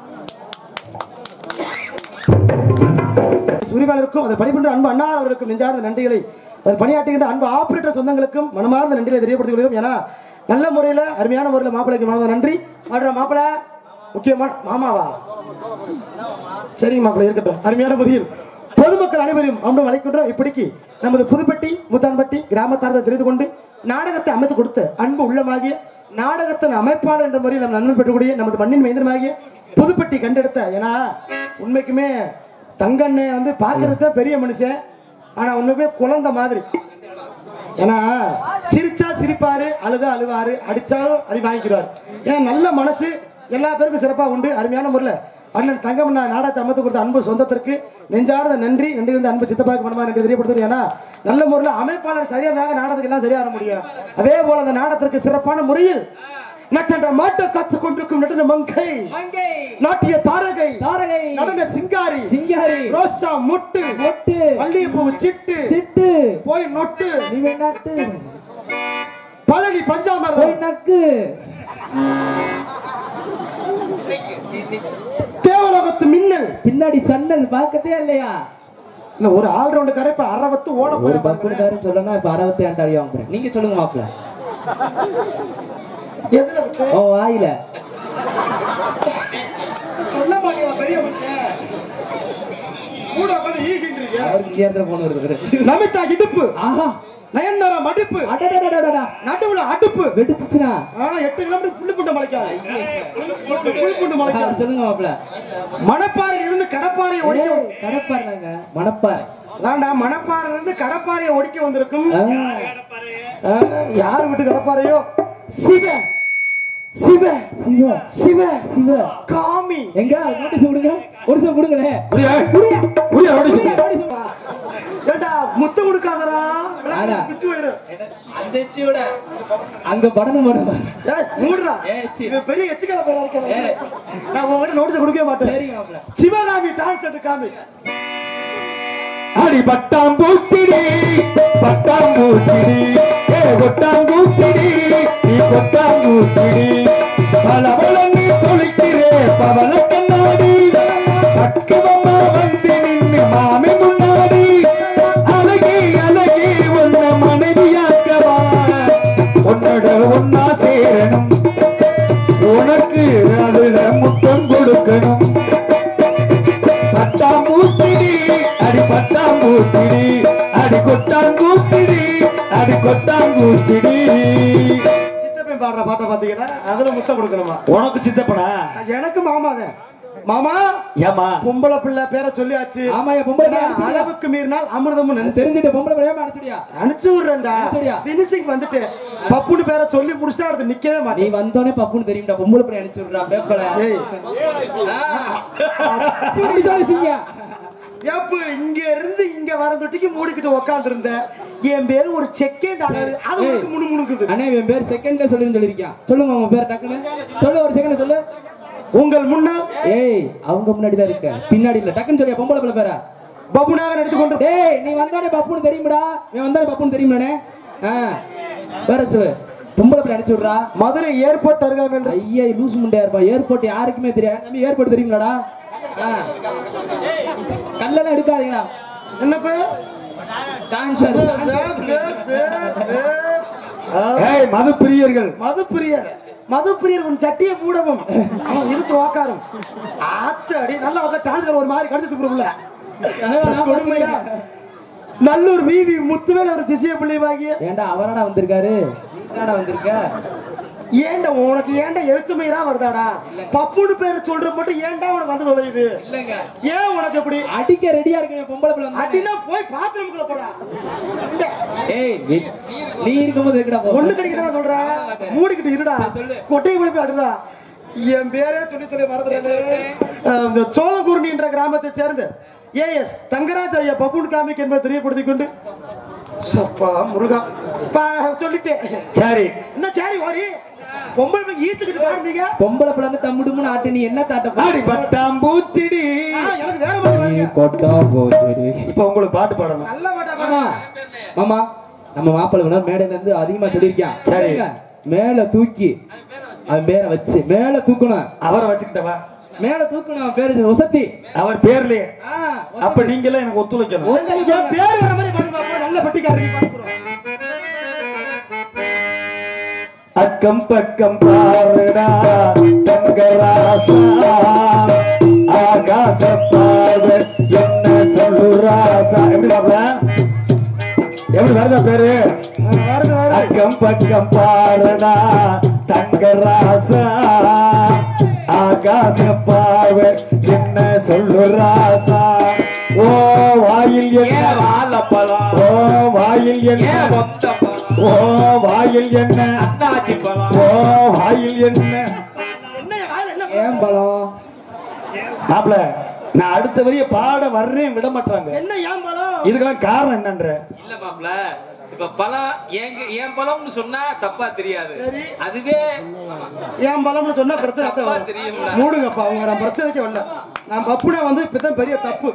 உரிமையாளருக்கும் அதை பணிபுரிந்த அன்பு அண்ணா அவர்களுக்கும் நெஞ்சார்ந்த நன்றிகளை, அதை பணியாற்றுகின்ற அன்பு ஆபரேட்டர் சொந்தங்களுக்கும் மனமார்ந்த நன்றிகளை தெரியப்படுத்திக் கொள்கிறோம். ஏன்னா நல்ல முறையில் அருமையான முறையில் மாப்பிள்ளைக்கு மனமார்ந்த நன்றி. மாப்பிள்ள முக்கியமான மாமாவா? சரிங்க மாப்பிள்ளை இருக்கட்டும். அருமையான முறையில் பொதுமக்கள் அனைவரும் அம்பம் அழைக்கின்றோம். இப்படிக்கு நமது புதுப்பட்டி முத்தான்பட்டி கிராமத்தார்கள் தெரிந்து கொண்டு நாடகத்தை அமைத்து கொடுத்த அன்பு உள்ளமாகிய நாடகத்தின் அமைப்பாளர் என்ற முறையில் நம்ம நன்மை பெற்றக்கூடிய நமது மண்ணின் மைந்தமாகிய புதுப்பட்டி கண்டெடுத்த, ஏன்னா உண்மைக்குமே தங்கண்ணே வந்து பார்க்கறதுக்கு பெரிய மனுஷன், ஆனா உண்மைக்குமே குழந்தை மாதிரி. ஏன்னா சிரிச்சா சிரிப்பாரு, அழுதா அழுவாரு, அடிச்சாலும் அடி வாங்கிக்கிறாரு. ஏன்னா நல்ல மனசு எல்லா பேருக்கும் சிறப்பா உண்டு. அருமையான முறையில் அண்ணன் தங்கமண்ணா நாடகத்தை அமைத்து கொடுத்த அன்பு சொந்தத்திற்கு நெஞ்சார்ந்த நன்றி. நன்றி வந்து அன்பு சித்தப்பாக்கு மனமா நன்றி தெரியப்படுத்தும். ஏன்னா நல்ல முறையில் அமைப்பாளர் சரியாதாக நாடகத்துக்கு எல்லாம் சரியா வர முடியும். அதே போல அந்த நாடகத்திற்கு சிறப்பான முறையில் நட்டண்ட மாட்ட காத்துக் கொண்டிருக்கும் நடன மங்கை நாட்டிய தாரகை நடன சிங்காரி ரோசா முட்டு மல்லிகைப்பூ சிட்டு போய் நொட்டு பழனி பஞ்சாமரம் நக்கு தேவலோகத்து மின்னல் பின்னாடி சன்னல் பார்க்கதே இல்லையா? இல்ல ஒரு ஆல்ரவுண்ட் கரைப்ப அரவத்து ஓட போற பக்குடாரு சொல்லனா இப்ப அரவத்து ஆண்டாடி வாங்குறேன். நீங்க சொல்லுங்க மாப்ள. எதுல விட்டு? ஓ வாயில. சொல்ல மாட்டியா பெரிய மனுஷன்? கூட வந்து ஈகின்றீங்க. அவருக்கு சேர்ந்த போன் வருது. நமிதா இடுப்பு. ஆஹா. நயன்தாரா மடிப்பு. அடடடடடடா. நடுவுல அடுப்பு. வெடிச்சுனா. 8 கிலோமீட்டர் புள்ளி புண்ட மலைக்கா. புள்ளி புண்ட மலைக்கா. சொல்லுங்க மாப்ள. மணப்பாறையில இருந்து கடப்பாறையை ஒடிக்க. கடப்பாறைங்க. மணப்பாறை. அதான்டா மணப்பாறையில இருந்து கடப்பாறையை ஒடிக்க வந்திருக்கும். யார் விட்டு கடப்பாறையோ? சிவ சிவ சிவ சிவ சிவ காமி. எங்க நோட்டீஸ் கொடுங்க. ஒரு நிமிஷம் கொடுங்களே. குடியா குடியா நோட்டீஸ். ஏண்டா முத்து கொடுக்காதடா. பிச்சு வயிறு. அந்த எச்சியோட அங்க படணும் போடுறா. ஏய் மூடுடா. இவன் பெரிய எச்சிக்கல போறா இருக்கானே. நான் உன்கிட்ட நோட்டீஸ் கொடுக்கவே மாட்டேன். சரிங்க மாப்ள. சிவகாமி டான்ஸ் அட் காமி. அடி பட்டாம்பூத்திடி பட்டாம்பூத்திடி ஏ கொட்டாம்பூத்திடி நீ கொட்டாம்பூத்திடி பலவளங்கி தொலைக்கிறே பவள கண்ணாடி பக்குவமா வந்து நின்று மாமி முன்னாடி அழகி அழகி உன்ன மனைவியாக்கவா உன்னோட ஒன்னா சேரணும் உனக்கு அதுல முத்தம் கொடுக்கணும் பட்டாம்பூத்திடி அடி பட்டாம்பூத்திடி அடி கொட்டாங்கூத்திடி அடி கொட்டாங்கூத்திடி. சித்தப்பன் பாடுற பாட்டை பாத்தீங்கன்னா அதுல முத்தம் கொடுக்கணுமா? உனக்கு சித்தப்பனா? எனக்கு மாமாதான். மாமா ஏமா பொம்பளை பிள்ளை பேரை சொல்லியாச்சு. ஆமா பொம்பளை அளவுக்கு மீறினால் அமிர்தமும் தெரிஞ்சுட்டு பொம்பளை பிள்ளையா அனுப்பிச்சுடியா? அனுப்பிச்சு விடுறேன்டா. பினிஷிங் வந்துட்டு பப்புன்னு பேரை சொல்லி முடிச்சுட்டா அடுத்து நிக்கவே மாட்டேன். நீ வந்தோடனே பப்புன்னு தெரியும்டா. பொம்பளை பிள்ளை அனுப்பிச்சு விடுறா பேப்பல. இங்க இருந்து இங்க வர தொட்டிக்கு மூடிக்கிட்டு உட்கார்ந்து இருந்த என் பேரு ஒரு செகண்ட் ஆகுது. அது முணுமுணுக்குது. அண்ணா என் பேர் செகண்ட்ல சொல்லுன்னு சொல்லிருக்கேன். சொல்லுங்க உங்க பேர் டக்குன்னு சொல்லு. ஒரு செகண்ட் சொல்லு. உங்கள் முன்னால். ஏய் அவங்க முன்னாடி தான் இருக்க, பின்னாடி இல்ல. டக்குன்னு சொல்லியா பொம்பளை பிள்ளை பேரா? பப்புனாக எடுத்துக்கொண்டு. டேய் நீ வந்தானே பப்புன்னு தெரியுமாடா? நீ வந்தானே பப்புன்னு தெரியுமானே? வேற சொல்லு. பொம்பளை பிள்ளை அனுப்பிச்சு விடுறா. மதுரை ஏர்போர்ட் அருகாமையில். ஐயா லூசு முண்டையா இருப்பா. ஏர்போர்ட் யாருக்குமே தெரியாது. நம்ம ஏர்போர்ட் தெரியுங்களாடா? கல்லெல்லாம் எடுக்காதீங்களா? என்னப்பா மது பிரியர்கள். மது பிரியர் மது பிரியர் உன் சட்டியை மூடவும் அவன் இழுத்து உக்காரும் ஆத்தடி நல்லா உட்கார் டான்ஸ்ல ஒரு மாதிரி கடிச்சு கொடுக்கல கொடுமையா நல்லூர் விவி முத்துவேல் ஒரு திசைய பிள்ளை வாங்கிய ஏண்டா அவரடா வந்திருக்காரு என்னடா வந்திருக்க ஏண்டா உனக்கு ஏண்டா எரிச்சுமையா வருதாடா பப்புன்னு பேரை சொல்ற மட்டும் ஏண்டா உனக்கு வந்து தொலையுது இல்லங்க ஏன் உனக்கு எப்படி அடிக்க ரெடியா இருக்கீங்க பொம்பளை பிள்ளை அடினா போய் பாத்ரூம்க்குள்ள போடா ஏய் நீ இருக்கும்போது இருக்கடா ஒண்ணு கிடைக்கிறதா சொல்ற மூடிக்கிட்டு இருடா கொட்டையை போய் அடுடா என் பேரே சொல்லி மறந்துடுறேன் சோழகுருணின்ற கிராமத்தை சேர்ந்து ஏஎஸ் தங்கராஜ் ஐயா பப்புன் காமிக் என்பதை தெரியப்படுத்திக் கொண்டு சப்பா முருகா சொல்லிட்டேன் சரி என்ன சரி ஓரி பொம்பளை ஈத்துக்கிட்டு பாருங்க பொம்பளை பிள்ளை வந்து தம்முடுமுன்னு ஆட்டு நீ என்ன தாட்ட ஆடி பட்டாம்பூச்சிடி எனக்கு வேற மாதிரி கொட்டா போச்சு இப்ப உங்களுக்கு பாட்டு பாடணும் நல்ல மாட்டா மாமா மாமா நம்ம மாப்பிள்ளை வேணா மேடையில இருந்து அதிகமா சொல்லியிருக்கான் சரி. மேல தூக்கி அவன் பேரை வச்சு மேல தூக்கணும் அவரை வச்சுக்கிட்டவா மேல தூக்கணும் அவன் பேரு வசதி அவர் பேர்லயே அப்ப நீங்களே எனக்கு ஒத்துழைக்கணும் என் பேர் வர மாதிரி பாருங்க அப்பா நல்ல பட்டிக்காரங்க பாக்குறோம் அக்கம் பக்கம் பாருடா தங்கராசா ஆகாச பார்வை என்ன சொல்லுராசா எப்படி பாப்பல எப்படி வருதா பேரு அக்கம் பக்கம் பாருடா தங்கராசா ஆகாச பார்வை என்ன சொல்லுராசா ஓ வாயில் என்ன வாழப்பழம் ஓ வாயில் என்ன ஓ வாயில் என்ன ஓ வாயில் என்ன ஏன் பலம் மாப்ள நான் அடுத்த வரிய பாட வர்றேன் விட மாட்டாங்க என்ன ஏன் பலம் இதுக்கெல்லாம் காரணம் என்னன்ற இல்ல மாப்ள இப்ப பழம் ஏன் பழம்னு சொன்னா தப்பா தெரியாது அதுவே ஏன் பலம்னு சொன்னா பிரச்சனை தப்பா தெரியும்ல மூடுங்கப்பா அவங்க நான் பிரச்சனைக்கு வரல நான் பப்புனா வந்து இப்பதான் பெரிய தப்பு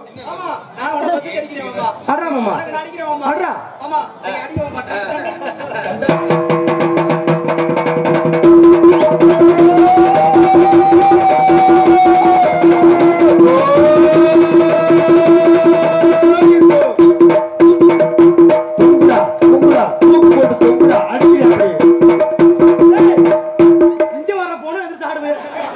அட்ரா மாமா அட்ரா துங்குடா துங்குடா தூக்கு போட்டு துங்குடா அடிக்கிறேன் இங்க வர போனா எதிர்த்து ஆடுது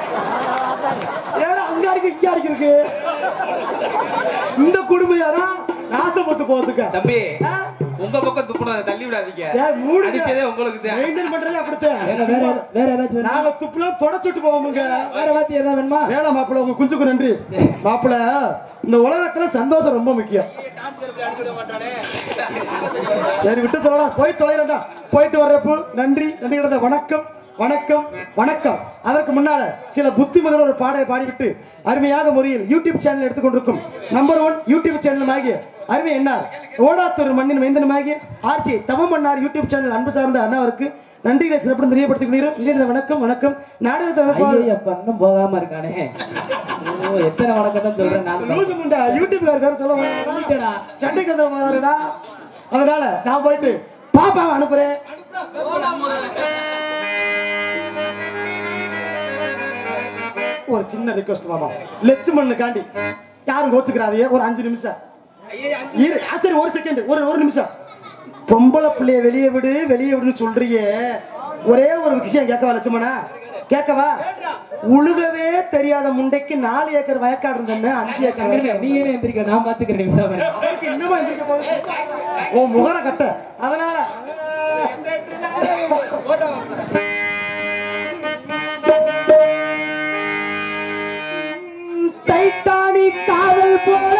ஏன்னா அங்க அடிக்க இங்க அடிக்கிறதுக்கு இந்த குடுமையாரா நாசப்பட்டு போறதுக்கு தம்பி உங்க பக்கம் துப்புனதை தள்ளி விடாதீங்க அடிச்சதே உங்களுக்கு தான் மெயின்டைன் பண்றதே அப்படித்தான் வேற ஏதாச்சும் நாங்க துப்புனா தொடச்சுட்டு போவோமுங்க வேற வாத்தி ஏதாவது வேணுமா வேலை மாப்பிள்ள உங்க குஞ்சுக்கு நன்றி மாப்பிள்ள இந்த உலகத்துல சந்தோஷம் ரொம்ப முக்கியம் சரி விட்டு தொலைடா போய் தொலைறா போயிட்டு வர்றப்போ நன்றி நன்றி கிடந்த வணக்கம் வணக்கம் வணக்கம் அதற்கு முன்னால சில புத்திமதியோட ஒரு பாடலை பாடிவிட்டு அருமையாக முறையில் யூடியூப் சேனல் எடுத்துக்கொண்டிருக்கும் நம்பர் 1 யூடியூப் சேனல் ஆகிய அருமை என்னார் ஓடாத்தூர் மண்ணின் மைந்தனமாகிய ஆர்ச்சி தவம் மன்னார் யூடியூப் சேனல் அன்பு சார்ந்த அண்ணாவிற்கு நன்றிகளை சிறப்புடன் தெரியப்படுத்திக்கிறீர்கள் வணக்கம் வணக்கம் நாடகத்தை இன்னும் போகாம இருக்கானே எத்தனை வணக்கம் சொல்றேன் நான் யூடியூப்கார பேர சொல்ல சொல்லிட்டேடா. சண்டைக்கு வந்துடா அதனால நான் போயிட்டு பாப்பாவை அனுப்புறேன் ஒரு சின்ன ரிக்வெஸ்ட் மாமா லட்சுமண்ணுக்காண்டி யாரும் கோச்சுக்கிறாதே ஒரு 5 நிமிஷம் சரி ஒரு செகண்ட் ஒரு நிமிஷம் பொம்பளை பிள்ளைய வெளியே விடுன்னு சொல்றியே ஒரே ஒரு விஷயம் கேட்கவா லட்சுமணா கேட்கவா உழுகவே தெரியாத முண்டைக்கு 4 ஏக்கர் வயக்காடு இருந்தேன்னு 5 ஏக்கர் நீ என்ன எந்திரிக்க நான் பாத்துக்கிறேன் இன்னுமா எந்திரிக்க போகுது உன் முகர கட்ட அதனால டைட்டானிக் காதல் போல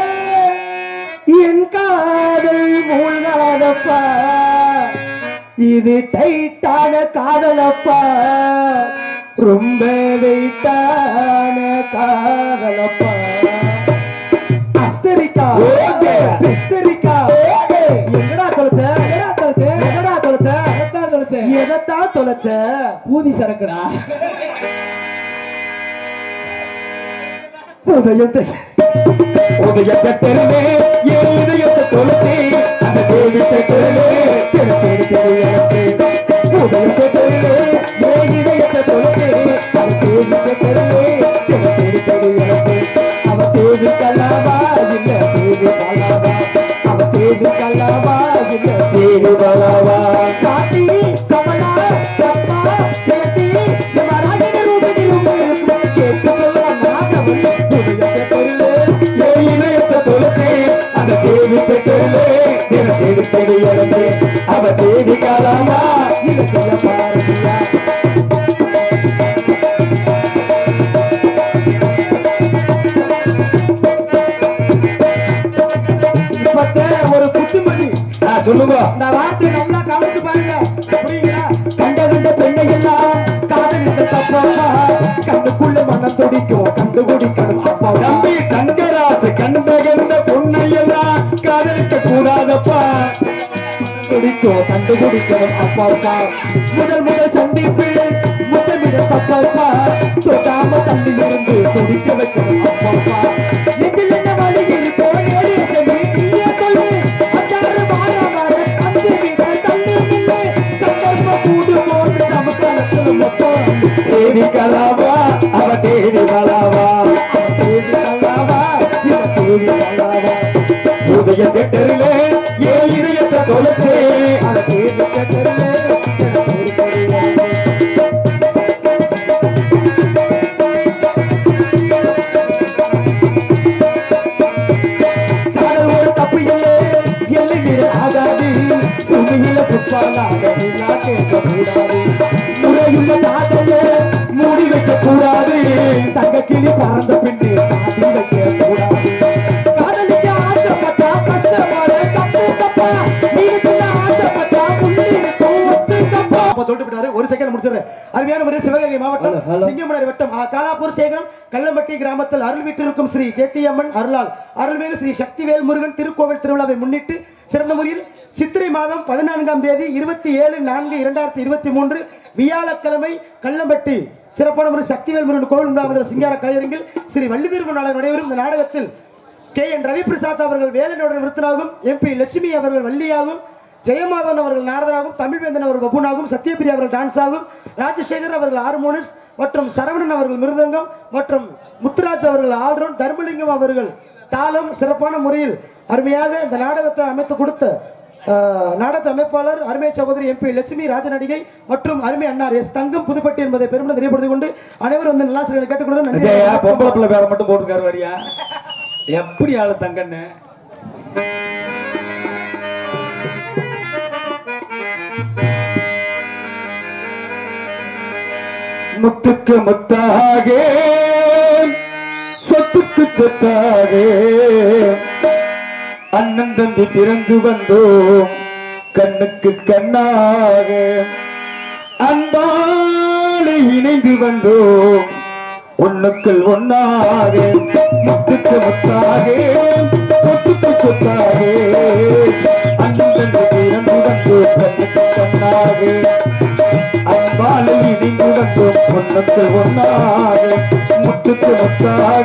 என் காதல் மூழ்காதப்பா இது டைட்டான காதலப்பா ரொம்ப வெயிட்டான காதலப்பா அஸ்தரிக்கா பிஸ்தரிக்கா எங்கடா தொலைச்ச எதைத்தான் தொலைச்ச பூதி சரக்குடா உதயத்தை தெருவே என் இதயத்தை தொலைத்தே அந்த தேவித்தை தெருவே உதயத்தை தெருவே என் இதயத்தை தொலைத்தே அந்த தேவித்தை தெருவே அவ தேவி கல்லாவா இல்ல தேவி கல்லாவா அவ தேவி கல்லாவா இல்ல தேவி கல்லாவா சாத்தி கமலா தப்பா ஜெயதி தேவி பெற்றே தேடி தேடி இறந்து அவ தேவி காலாமா இது செய்ய பாரதியா ஒரு குத்துமணி சொல்லுங்க இந்த வார்த்தை நல்லா கவனித்து பாருங்க புரியுங்களா கண்ட கண்ட பெண்ணை எல்லாம் காதலித்த தப்பா கண்ணுக்குள்ள மனம் துடிக்கும் கண்டுபிடிக்கணும் அப்பா தம்பி தங்கராசு கண்ட கண்ட பொண்ணை எல்லாம் காதலிக்க கூடாதப்பா துடிக்கும் கண்டுபிடிக்கணும் அப்பாவுக்கா முதல் சந்திப்பு முத்தமிட தப்பாப்பா தொட்டாம தள்ளி இருந்து துடிக்க வைக்கணும் அப்பாவுக்கா எதில் என்ன வழியில் போனேடி தேடி கலாவா அவ தேடி கலாவா தேடி கலாவா இவ தேடி கலாவா உதய கெட்டரிலே ஏ இதயத்தை தொலைச்சே அவ தேடி கெட்டரிலே ஒரு தப்பு இல்லை எல்லை மீற ஆகாது துணியில புட்பாலாக கேட்க கூடாது முறையுள்ள காதலே மூடி வைக்க கூடாது தங்க கிளி பறந்த பின்னே காட்டி வைக்க கூடாது காதலிக்க ஆசைப்பட்டா கஷ்டப்பட தப்பு தப்பா நீங்க ஆசைப்பட்டா சொல்லிட்டு விட்டாரு. ஒரு செகண்ட் முடிச்சிடுறேன். அருமையான முறையில் சிவகங்கை மாவட்டம் சிங்கமணி வட்டம் காலாப்பூர் சேகரம் கள்ளம்பட்டி கிராமத்தில் அருள் வீட்டிற்கும் ஸ்ரீ கேத்தியம்மன் அருளால் அருள்மிகு ஸ்ரீ சக்திவேல் முருகன் திருக்கோவில் திருவிழாவை முன்னிட்டு சிறந்த முறையில் சித்திரை மாதம் 14ஆம் தேதி 27/4/2023 வியாழக்கிழமை கள்ளம்பட்டி சிறப்பான முறை சக்திவேல் முருகன் கோவில் உண்டாவதில் சிங்கார கலையரங்கில் ஸ்ரீ வள்ளிதிருமன் நாடகம் நடைபெறும். இந்த நாடகத்தில் KN ரவிபிரசாத் அவர்கள் வேலனுடன் விருத்தனாகும், MP லட்சுமி அவர்கள் வள்ளியாகும், ஜெயமாதவன் அவர்கள் நாரதராகும், தமிழ்வேந்தன் அவர்கள் பபுனாகும், சத்யபிரியா அவர்கள் டான்ஸ் ஆகும், ராஜசேகர் அவர்கள் ஹார்மோனிஸ் மற்றும் சரவணன் அவர்கள் மிருதங்கம் மற்றும் முத்துராஜ் அவர்கள் ஆல்ரவுண்ட், தர்மலிங்கம் அவர்கள் தாளம். சிறப்பான முறையில் அருமையாக இந்த நாடகத்தை அமைத்து கொடுத்த நாடக அமைப்பாளர் அருமை சகோதரி MP லட்சுமி ராஜநடிகை மற்றும் அருமை அண்ணார் S தங்கம் புதுப்பட்டி என்பதை பெருமிதம் தெரியப்படுத்திக் கொண்டு அனைவரும் வந்து நல்லாசிரியர்களை கேட்டுக்கொண்டு பொம்பளை பிள்ளை பேரை மட்டும் போட்டுக்காரு வரியா எப்படி ஆளு தங்கன்னு முத்துக்கு முத்தாக சொத்துக்கு சொத்தாக அண்ணன் தம்பி பிறந்து வந்தோம் கண்ணுக்கு கண்ணாக அன்பாடு இணைந்து வந்தோம் ஒண்ணுக்குள் ஒன்னாக முத்துக்கு முத்தாக சொத்துக்கு சொத்தாக அண்ணன் தம்பி பிறந்து வந்தோம் கண்ணுக்கு கண்ணாக அன்பாடு இணைந்து வந்தோம் ஒண்ணுக்குள் ஒன்னாக முத்துக்கு முத்தாக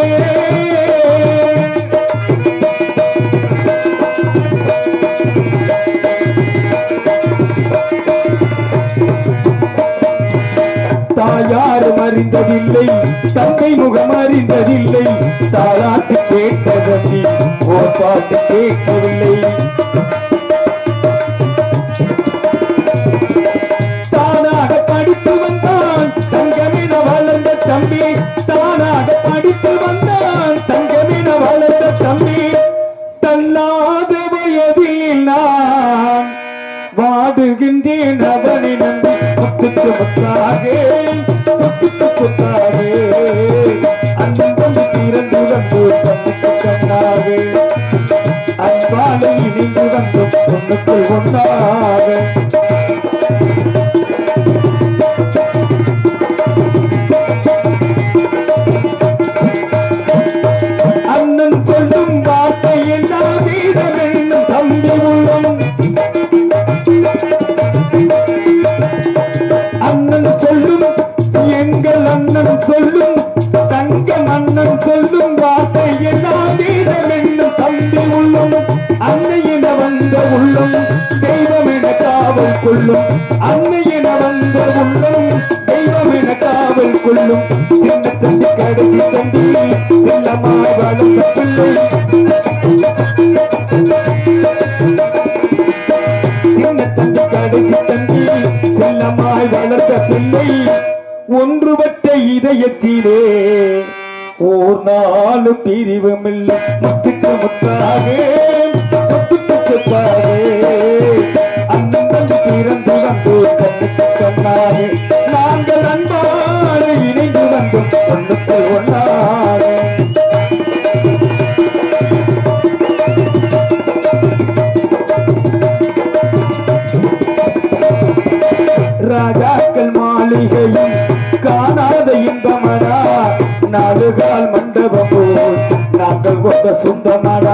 தாயாரும் அறிந்ததில்லை, தந்தை முகம் அறிந்ததில்லை, தாலாட்டு கேட்டதன்றி ஒரு பாட்டு கேட்கவில்லை. தானாக படித்து வந்தான் தங்கமென வளர்ந்த தம்பி, தானாக படித்து வந்தான் தங்கமென வளர்ந்த தம்பி, தள்ளாத வயதில் நான் வாடுகின்றேன் அவனை நம்பி. முத்துக்கு முத்தாக சொத்துக்கு சொத்தாக அண்ணன் தம்பி திறந்து வந்து கண்ணுக்கு கண்ணாக அன்பாலை இணைந்து வந்து ஒண்ணுக்குள் ஒன்றாக அண்ணன் சொல்லும் வார்த்தை எல்லாம் வீரமென்னும் தம்பி உள்ளம். அண்ணன் சொல்லும் எங்கள் அண்ணன் சொல்லும் தங்கம் அண்ணன் சொல்லும் வார்த்தை எல்லாம் வீரமென்னும் தம்பி உள்ளம். அன்னையின வந்த உள்ளம் தெய்வம் என காவல் கொள்ளும், அன்னையின வந்த உள்ளம் தெய்வம் என காவல் கொள்ளும். சின்ன தம்பி கடைசி தம்பி செல்லமாய் வளர்ந்த பிள்ளை, சின்ன தம்பி கடைசி தம்பி செல்லமாய் வளர்ந்த பிள்ளை, ஒன்றுபட்ட இதயத்திலே ஓர் நாளும் பிரிவும் இல்லை. முத்துக்கு முத்தாக சொத்துக்கு சொத்தாக அண்ணன் தம்பி பிறந்து வந்து கண்ணுக்கு கண்ணாக நாங்கள் அன்பாக இணைந்து வந்தோம் ஒண்ணுக்கு ஒன்றாக ராஜாக்கள் மாளிகையும் காணாத இன்பமடா நாலுகால் மண்டபம் போல் நாங்கள் கொண்ட சொந்தமடா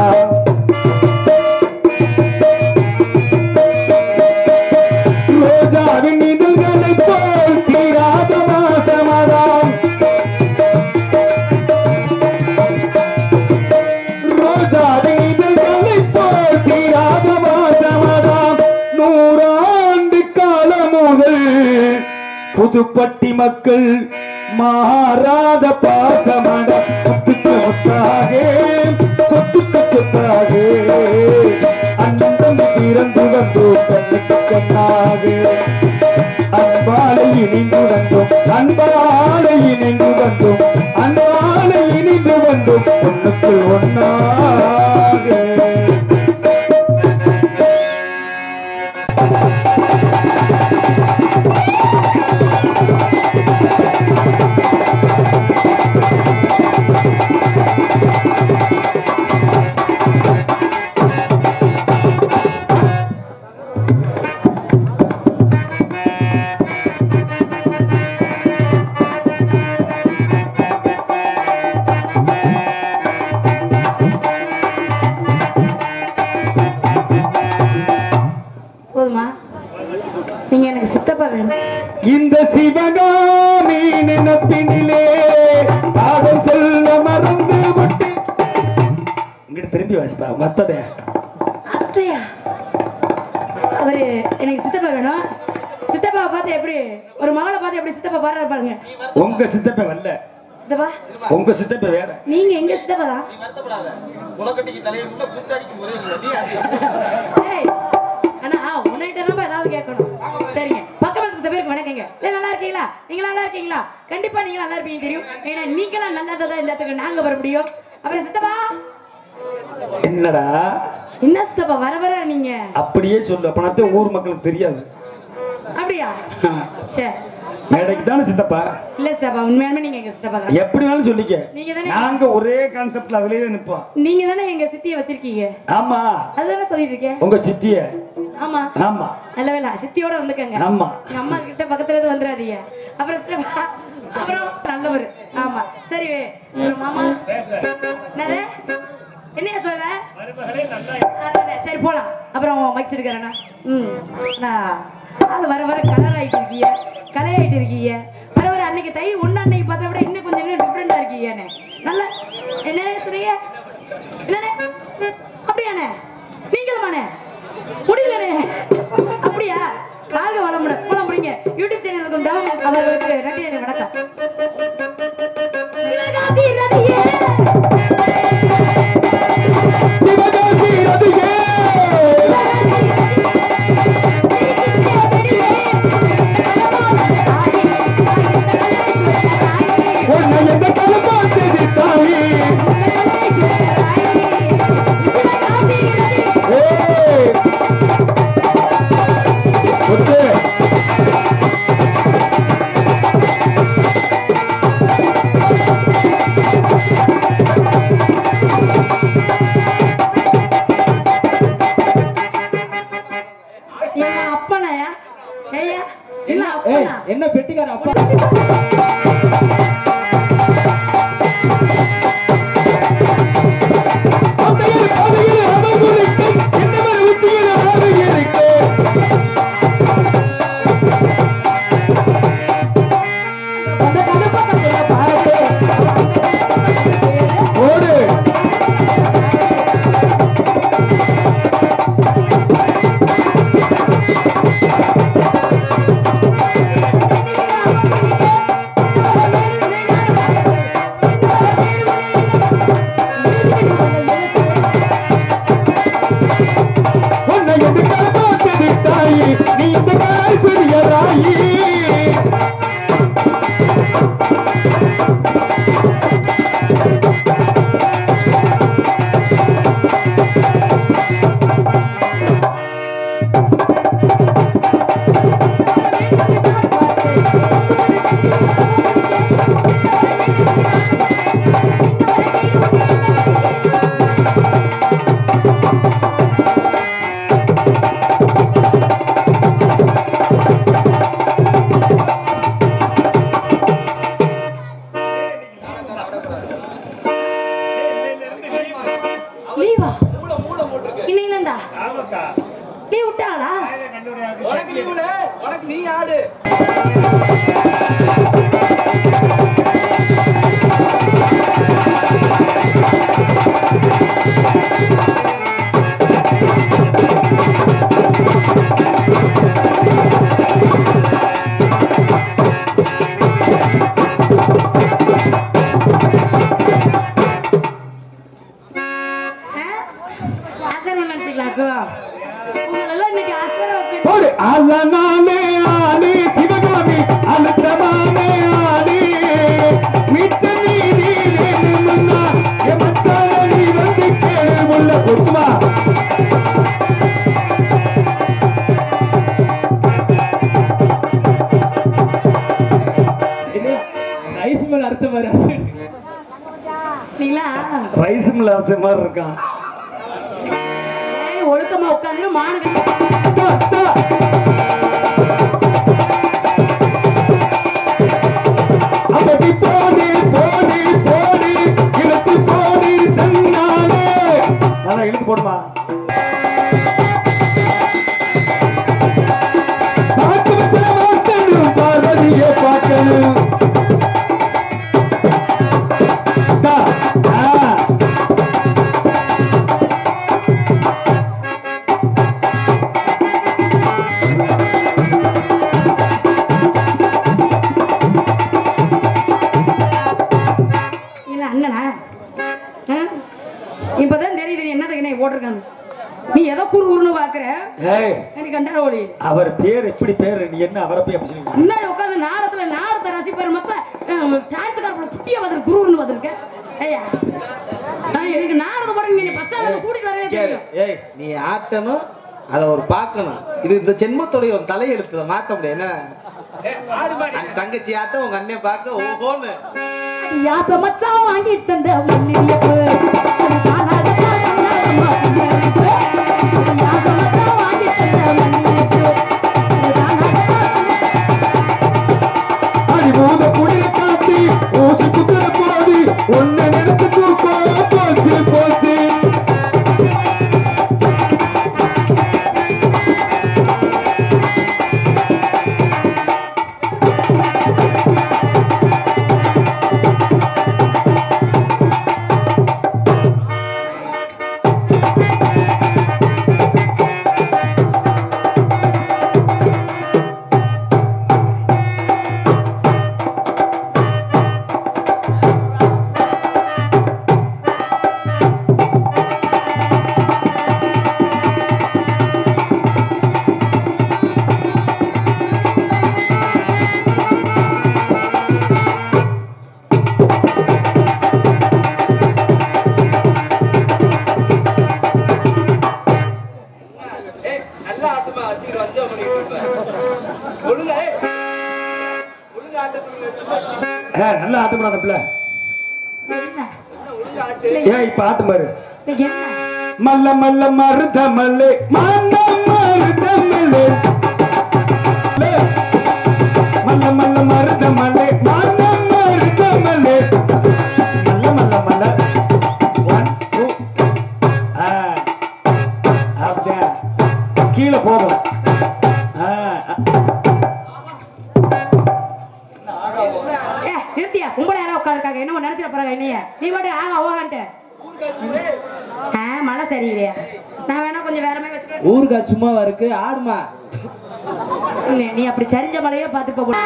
ரோஜாவின் இதழ்களை போல் தீராத மாசமடாம் ரோஜாவின் இதழ்களை போல் தீராத மாசமடாம் நூறாண்டு காலம் முதல் புதுப்பட்டி மக்கள் மாறாத பாசமட முத்துக்கு முத்தாக சொத்துக்கு சொத்தாக அண்ணன் தம்பி பிறந்து வந்து கண்ணுக்கு கண்ணாக அன்பாலை இணைந்து வந்தோம் அன்பாலை இணைந்து வந்தோம் அன்பாலை இணைந்து வந்தோம் ஒண்ணுக்கு ஒன்னாக இந்த சிவகாமி நினைப்பினிலே பாடம் சொல்ல மறந்து விட்டு இங்கிட்டு திரும்பி வாசிப்பா மத்ததே அத்தையா அவரு எனக்கு சித்தப்பா வேணும். சித்தப்பாவை பார்த்து எப்படி ஒரு மகளை பார்த்து எப்படி சித்தப்பா பாடுறாரு பாருங்க. உங்க சித்தப்பா வரல சித்தப்பா, உங்க சித்தப்பா வேற. நீங்க எங்க சித்தப்பா தான். ஆனா உன்கிட்ட தான் ஏதாவது கேட்கணும். சரிங்க, பக்கத்து பேருக்கு வணக்கங்க. நல்லா இருக்கீங்களா? நீங்க நல்லா இருக்கீங்களா? கண்டிப்பா நீங்க நல்லா இருப்பீங்க தெரியும். ஏன்னா நீங்களா நல்லதான் இந்த இடத்துக்கு நாங்க வர முடியும். அப்புறம் சித்தப்பா என்னடா என்ன சித்தப்பா வர வர நீங்க அப்படியே சொல்லு, அப்பனாத்தே ஊர் மக்களுக்கு தெரியாது. அப்படியா? சரி, மேடைக்கு தானே சித்தப்பா. இல்ல சித்தப்பா, உண்மையாலுமே நீங்க எங்க சித்தப்பா தான். எப்படி வேணாலும் சொல்லிக்க. நீங்க தானே நாங்க ஒரே கான்செப்ட்ல அதுலயே நிப்போம். நீங்க தானே எங்க சித்தியை வச்சிருக்கீங்க. ஆமா, அதுதானே சொல்லிட்டு இருக்கேன். உங்க சித்திய. ஆமா ஆமா, நல்ல வேலை சித்தியோட வந்துக்கங்க. ஆமா, எங்க அம்மா கிட்ட பக்கத்துல இருந்து வந்துடாதீங்க. அப்புறம் சித்தப்பா அப்புறம் நல்லவர். ஆமா சரி மாமா என்னது என்னையா சொல்ல? சரி போலாம். அப்புறம் மைக்ஸ் எடுக்கிறேண்ணா. ஆள் வர வர கலர் ஆயிட்டு இருக்கீங்க, கலையாயிட்டு இருக்கீங்க. வர வர அன்னைக்கு தை ஒன்னு அன்னைக்கு பார்த்தா விட இன்னும் கொஞ்சம் இன்னும் டிஃப்ரெண்டா இருக்கீங்க. நல்ல என்ன சொல்றீங்க? என்னண்ணே அப்படியாண்ணே? நீங்களுமாண்ணே? முடியலண்ணே. அப்படியா? கால்க வளமுட போலாம் முடிங்க. யூடியூப் சேனல் இருக்கும் தேவன் அவர்களுக்கு நன்றி வணக்கம். சிவகாசி ரதியே சிவகாசி ரதியே உன்னை எந்த கலப்பாத்தது தாயே என்ன பெட்டிக்கார அப்பா லீவா இன்னைக்குலண்டா நீ விட்டாளா உனக்கு நீ ஆடு அலனாலே ஆனே சிவகாமி அலத்தமானே ஆனே மித்த நீ முன்னா எமத்தால நீ வந்து கேளு முள்ள குத்துமா ரைஸ் மேல அரைச்ச மாதிரி ரைஸ் மில் அரைச்ச மாதிரி இருக்கான் ஒழுக்கமா உட்காந்து மானு அப்படி போனே போனே போனே இழுத்து போனே தன்னாலே ஆனா இழுத்து போடுமா பார்க்கணும் பார்வதியை பார்க்கணும் இப்பதான் தெரியுது நீ என்னதுக்கு போட்டிருக்காங்க நீ ஏதோ குறுன்னு பாக்குற எனக்கு கண்டார ஓடி அவர் பேர் எப்படி பேரு நீ என்ன அவரை போய் அப்படி சொல்லுங்க முன்னாடி உட்காந்து நாடத்துல நாடத்தை ரசிப்பாரு மத்த டான்ஸ் காரப்புல குட்டிய வந்து குருன்னு வந்திருக்க ஐயா எனக்கு நாடத்தை போட நீ பஸ் ஸ்டாண்ட்ல கூட்டிட்டு வரவே தெரியும் ஏய் நீ ஆட்டணும் அத ஒரு பார்க்கணும் இது இந்த ஜென்மத்தோட ஒரு தலையெழுத்து மாத்த முடியும் என்ன தங்கச்சி ஆட்டம் உங்க அண்ணன் பார்க்க ஓஹோன்னு யாச மச்சான் வாங்கி தந்த மண்ணியப்பு அறிவோத குடிய காட்டி ஊசி குத்துற போது ஒன்ன நிறுத்து தூக்கோ போச்சு போச்சு நல்லா ஆட்டம் போடாத பிள்ளை ஏன் இப்ப ஆட்டு மாறு மல்ல மல்ல மருத மல்லே மல்ல மருத மல்லே மல்ல மல்ல மருத மல்லே மல்ல மருத மல்லே மல்ல மல்ல மல்ல 1 2 அப்படியே கீழே போதும் நிறுத்தியா கும்பல யாரா உட்காந்துருக்காங்க என்ன நினைச்சிட போறாங்க என்னைய நீ மட்டும் ஆக ஓகான்ட்டு மழை சரியில்லையா நான் வேணா கொஞ்சம் வேற மாதிரி வச்சுட்டு ஊருக்கா சும்மாவா இருக்கு ஆடுமா நீ அப்படி சரிஞ்ச மலையே பார்த்து போக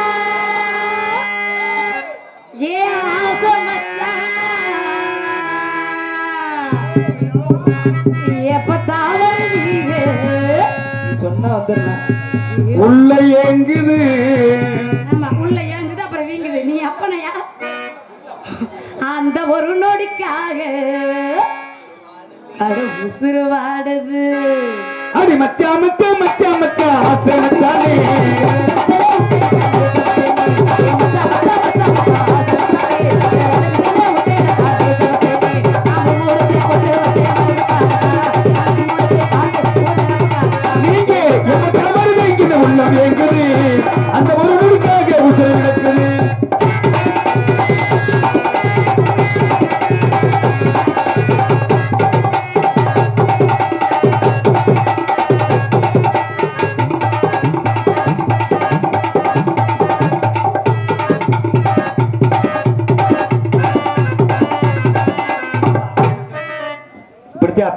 சொன்னா வந்துடலாம் உள்ள ஏங்குது ஆமா உள்ள ஏங்குது அப்புறம் வீங்குது நீ அப்பனையா அந்த ஒரு நொடிக்காக அட உசுறு வாடுது அடி மச்சா மச்சா மச்சா மச்சா ஆசனத்தானே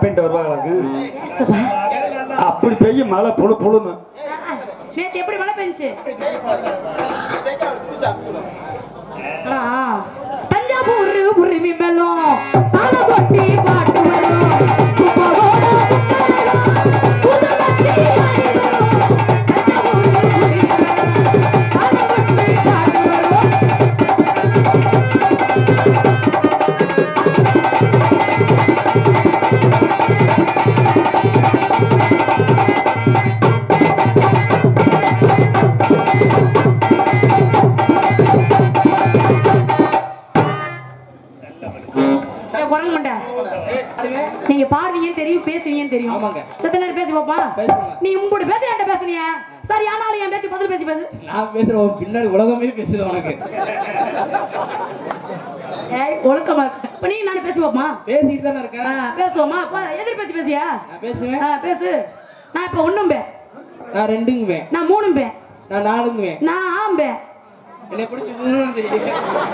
அப்படின்ட்டு வருவாங்களாங்க. அப்படி பெய்யும் மழை புழு புழுன்னு. நேத்து எப்படி மழை பெஞ்சுச்சு? தஞ்சாவூர் உரிமை வெள்ளம் தாள கொட்டி பாட்டு வரும் குப்பவோட புதமத்தி நீங்க பாடுவீங்கன்னு தெரியும், பேசுவீங்கன்னு தெரியும். சத்த நேரம் பேசி பாப்பா. நீ உங்களோட பேச என்கிட்ட பேசுனியா? சரி, ஆனாலும் என் பேசி பதில் பேசி பேசு. நான் பேசுறேன், பின்னாடி உலகமே பேசுது உனக்கு. ஏய், ஒழுக்கமா இப்ப நீ நானே பேசி பாப்பா. பேசிட்டு தானே இருக்கேன். பேசுவோமா? எதிர் பேசி பேசியா? நான் பேசுவேன். பேசு. நான் இப்ப ஒண்ணும்பேன், நான் ரெண்டுங்குவேன், நான் மூணும்பேன், நான் நாலுங்குவேன், நான் ஆம்பேன். என்னை பிடிச்சி மூணுன்னு தெரியுது.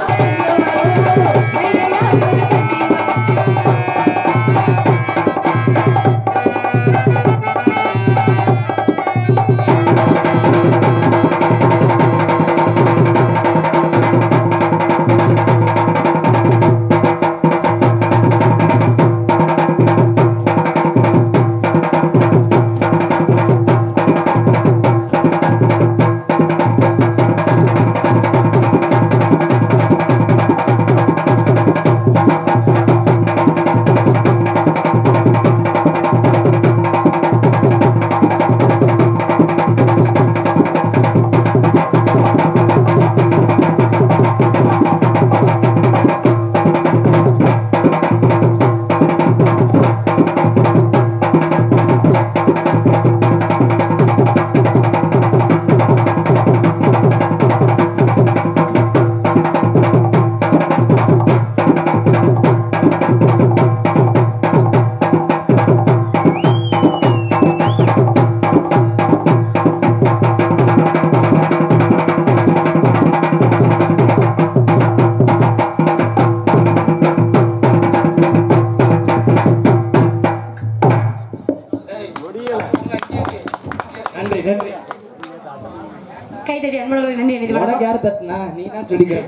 கைதடி அன்பளவு நன்றி. உனக்கு யாரு தட்டுனா? நீ தான் சொல்லிக்க.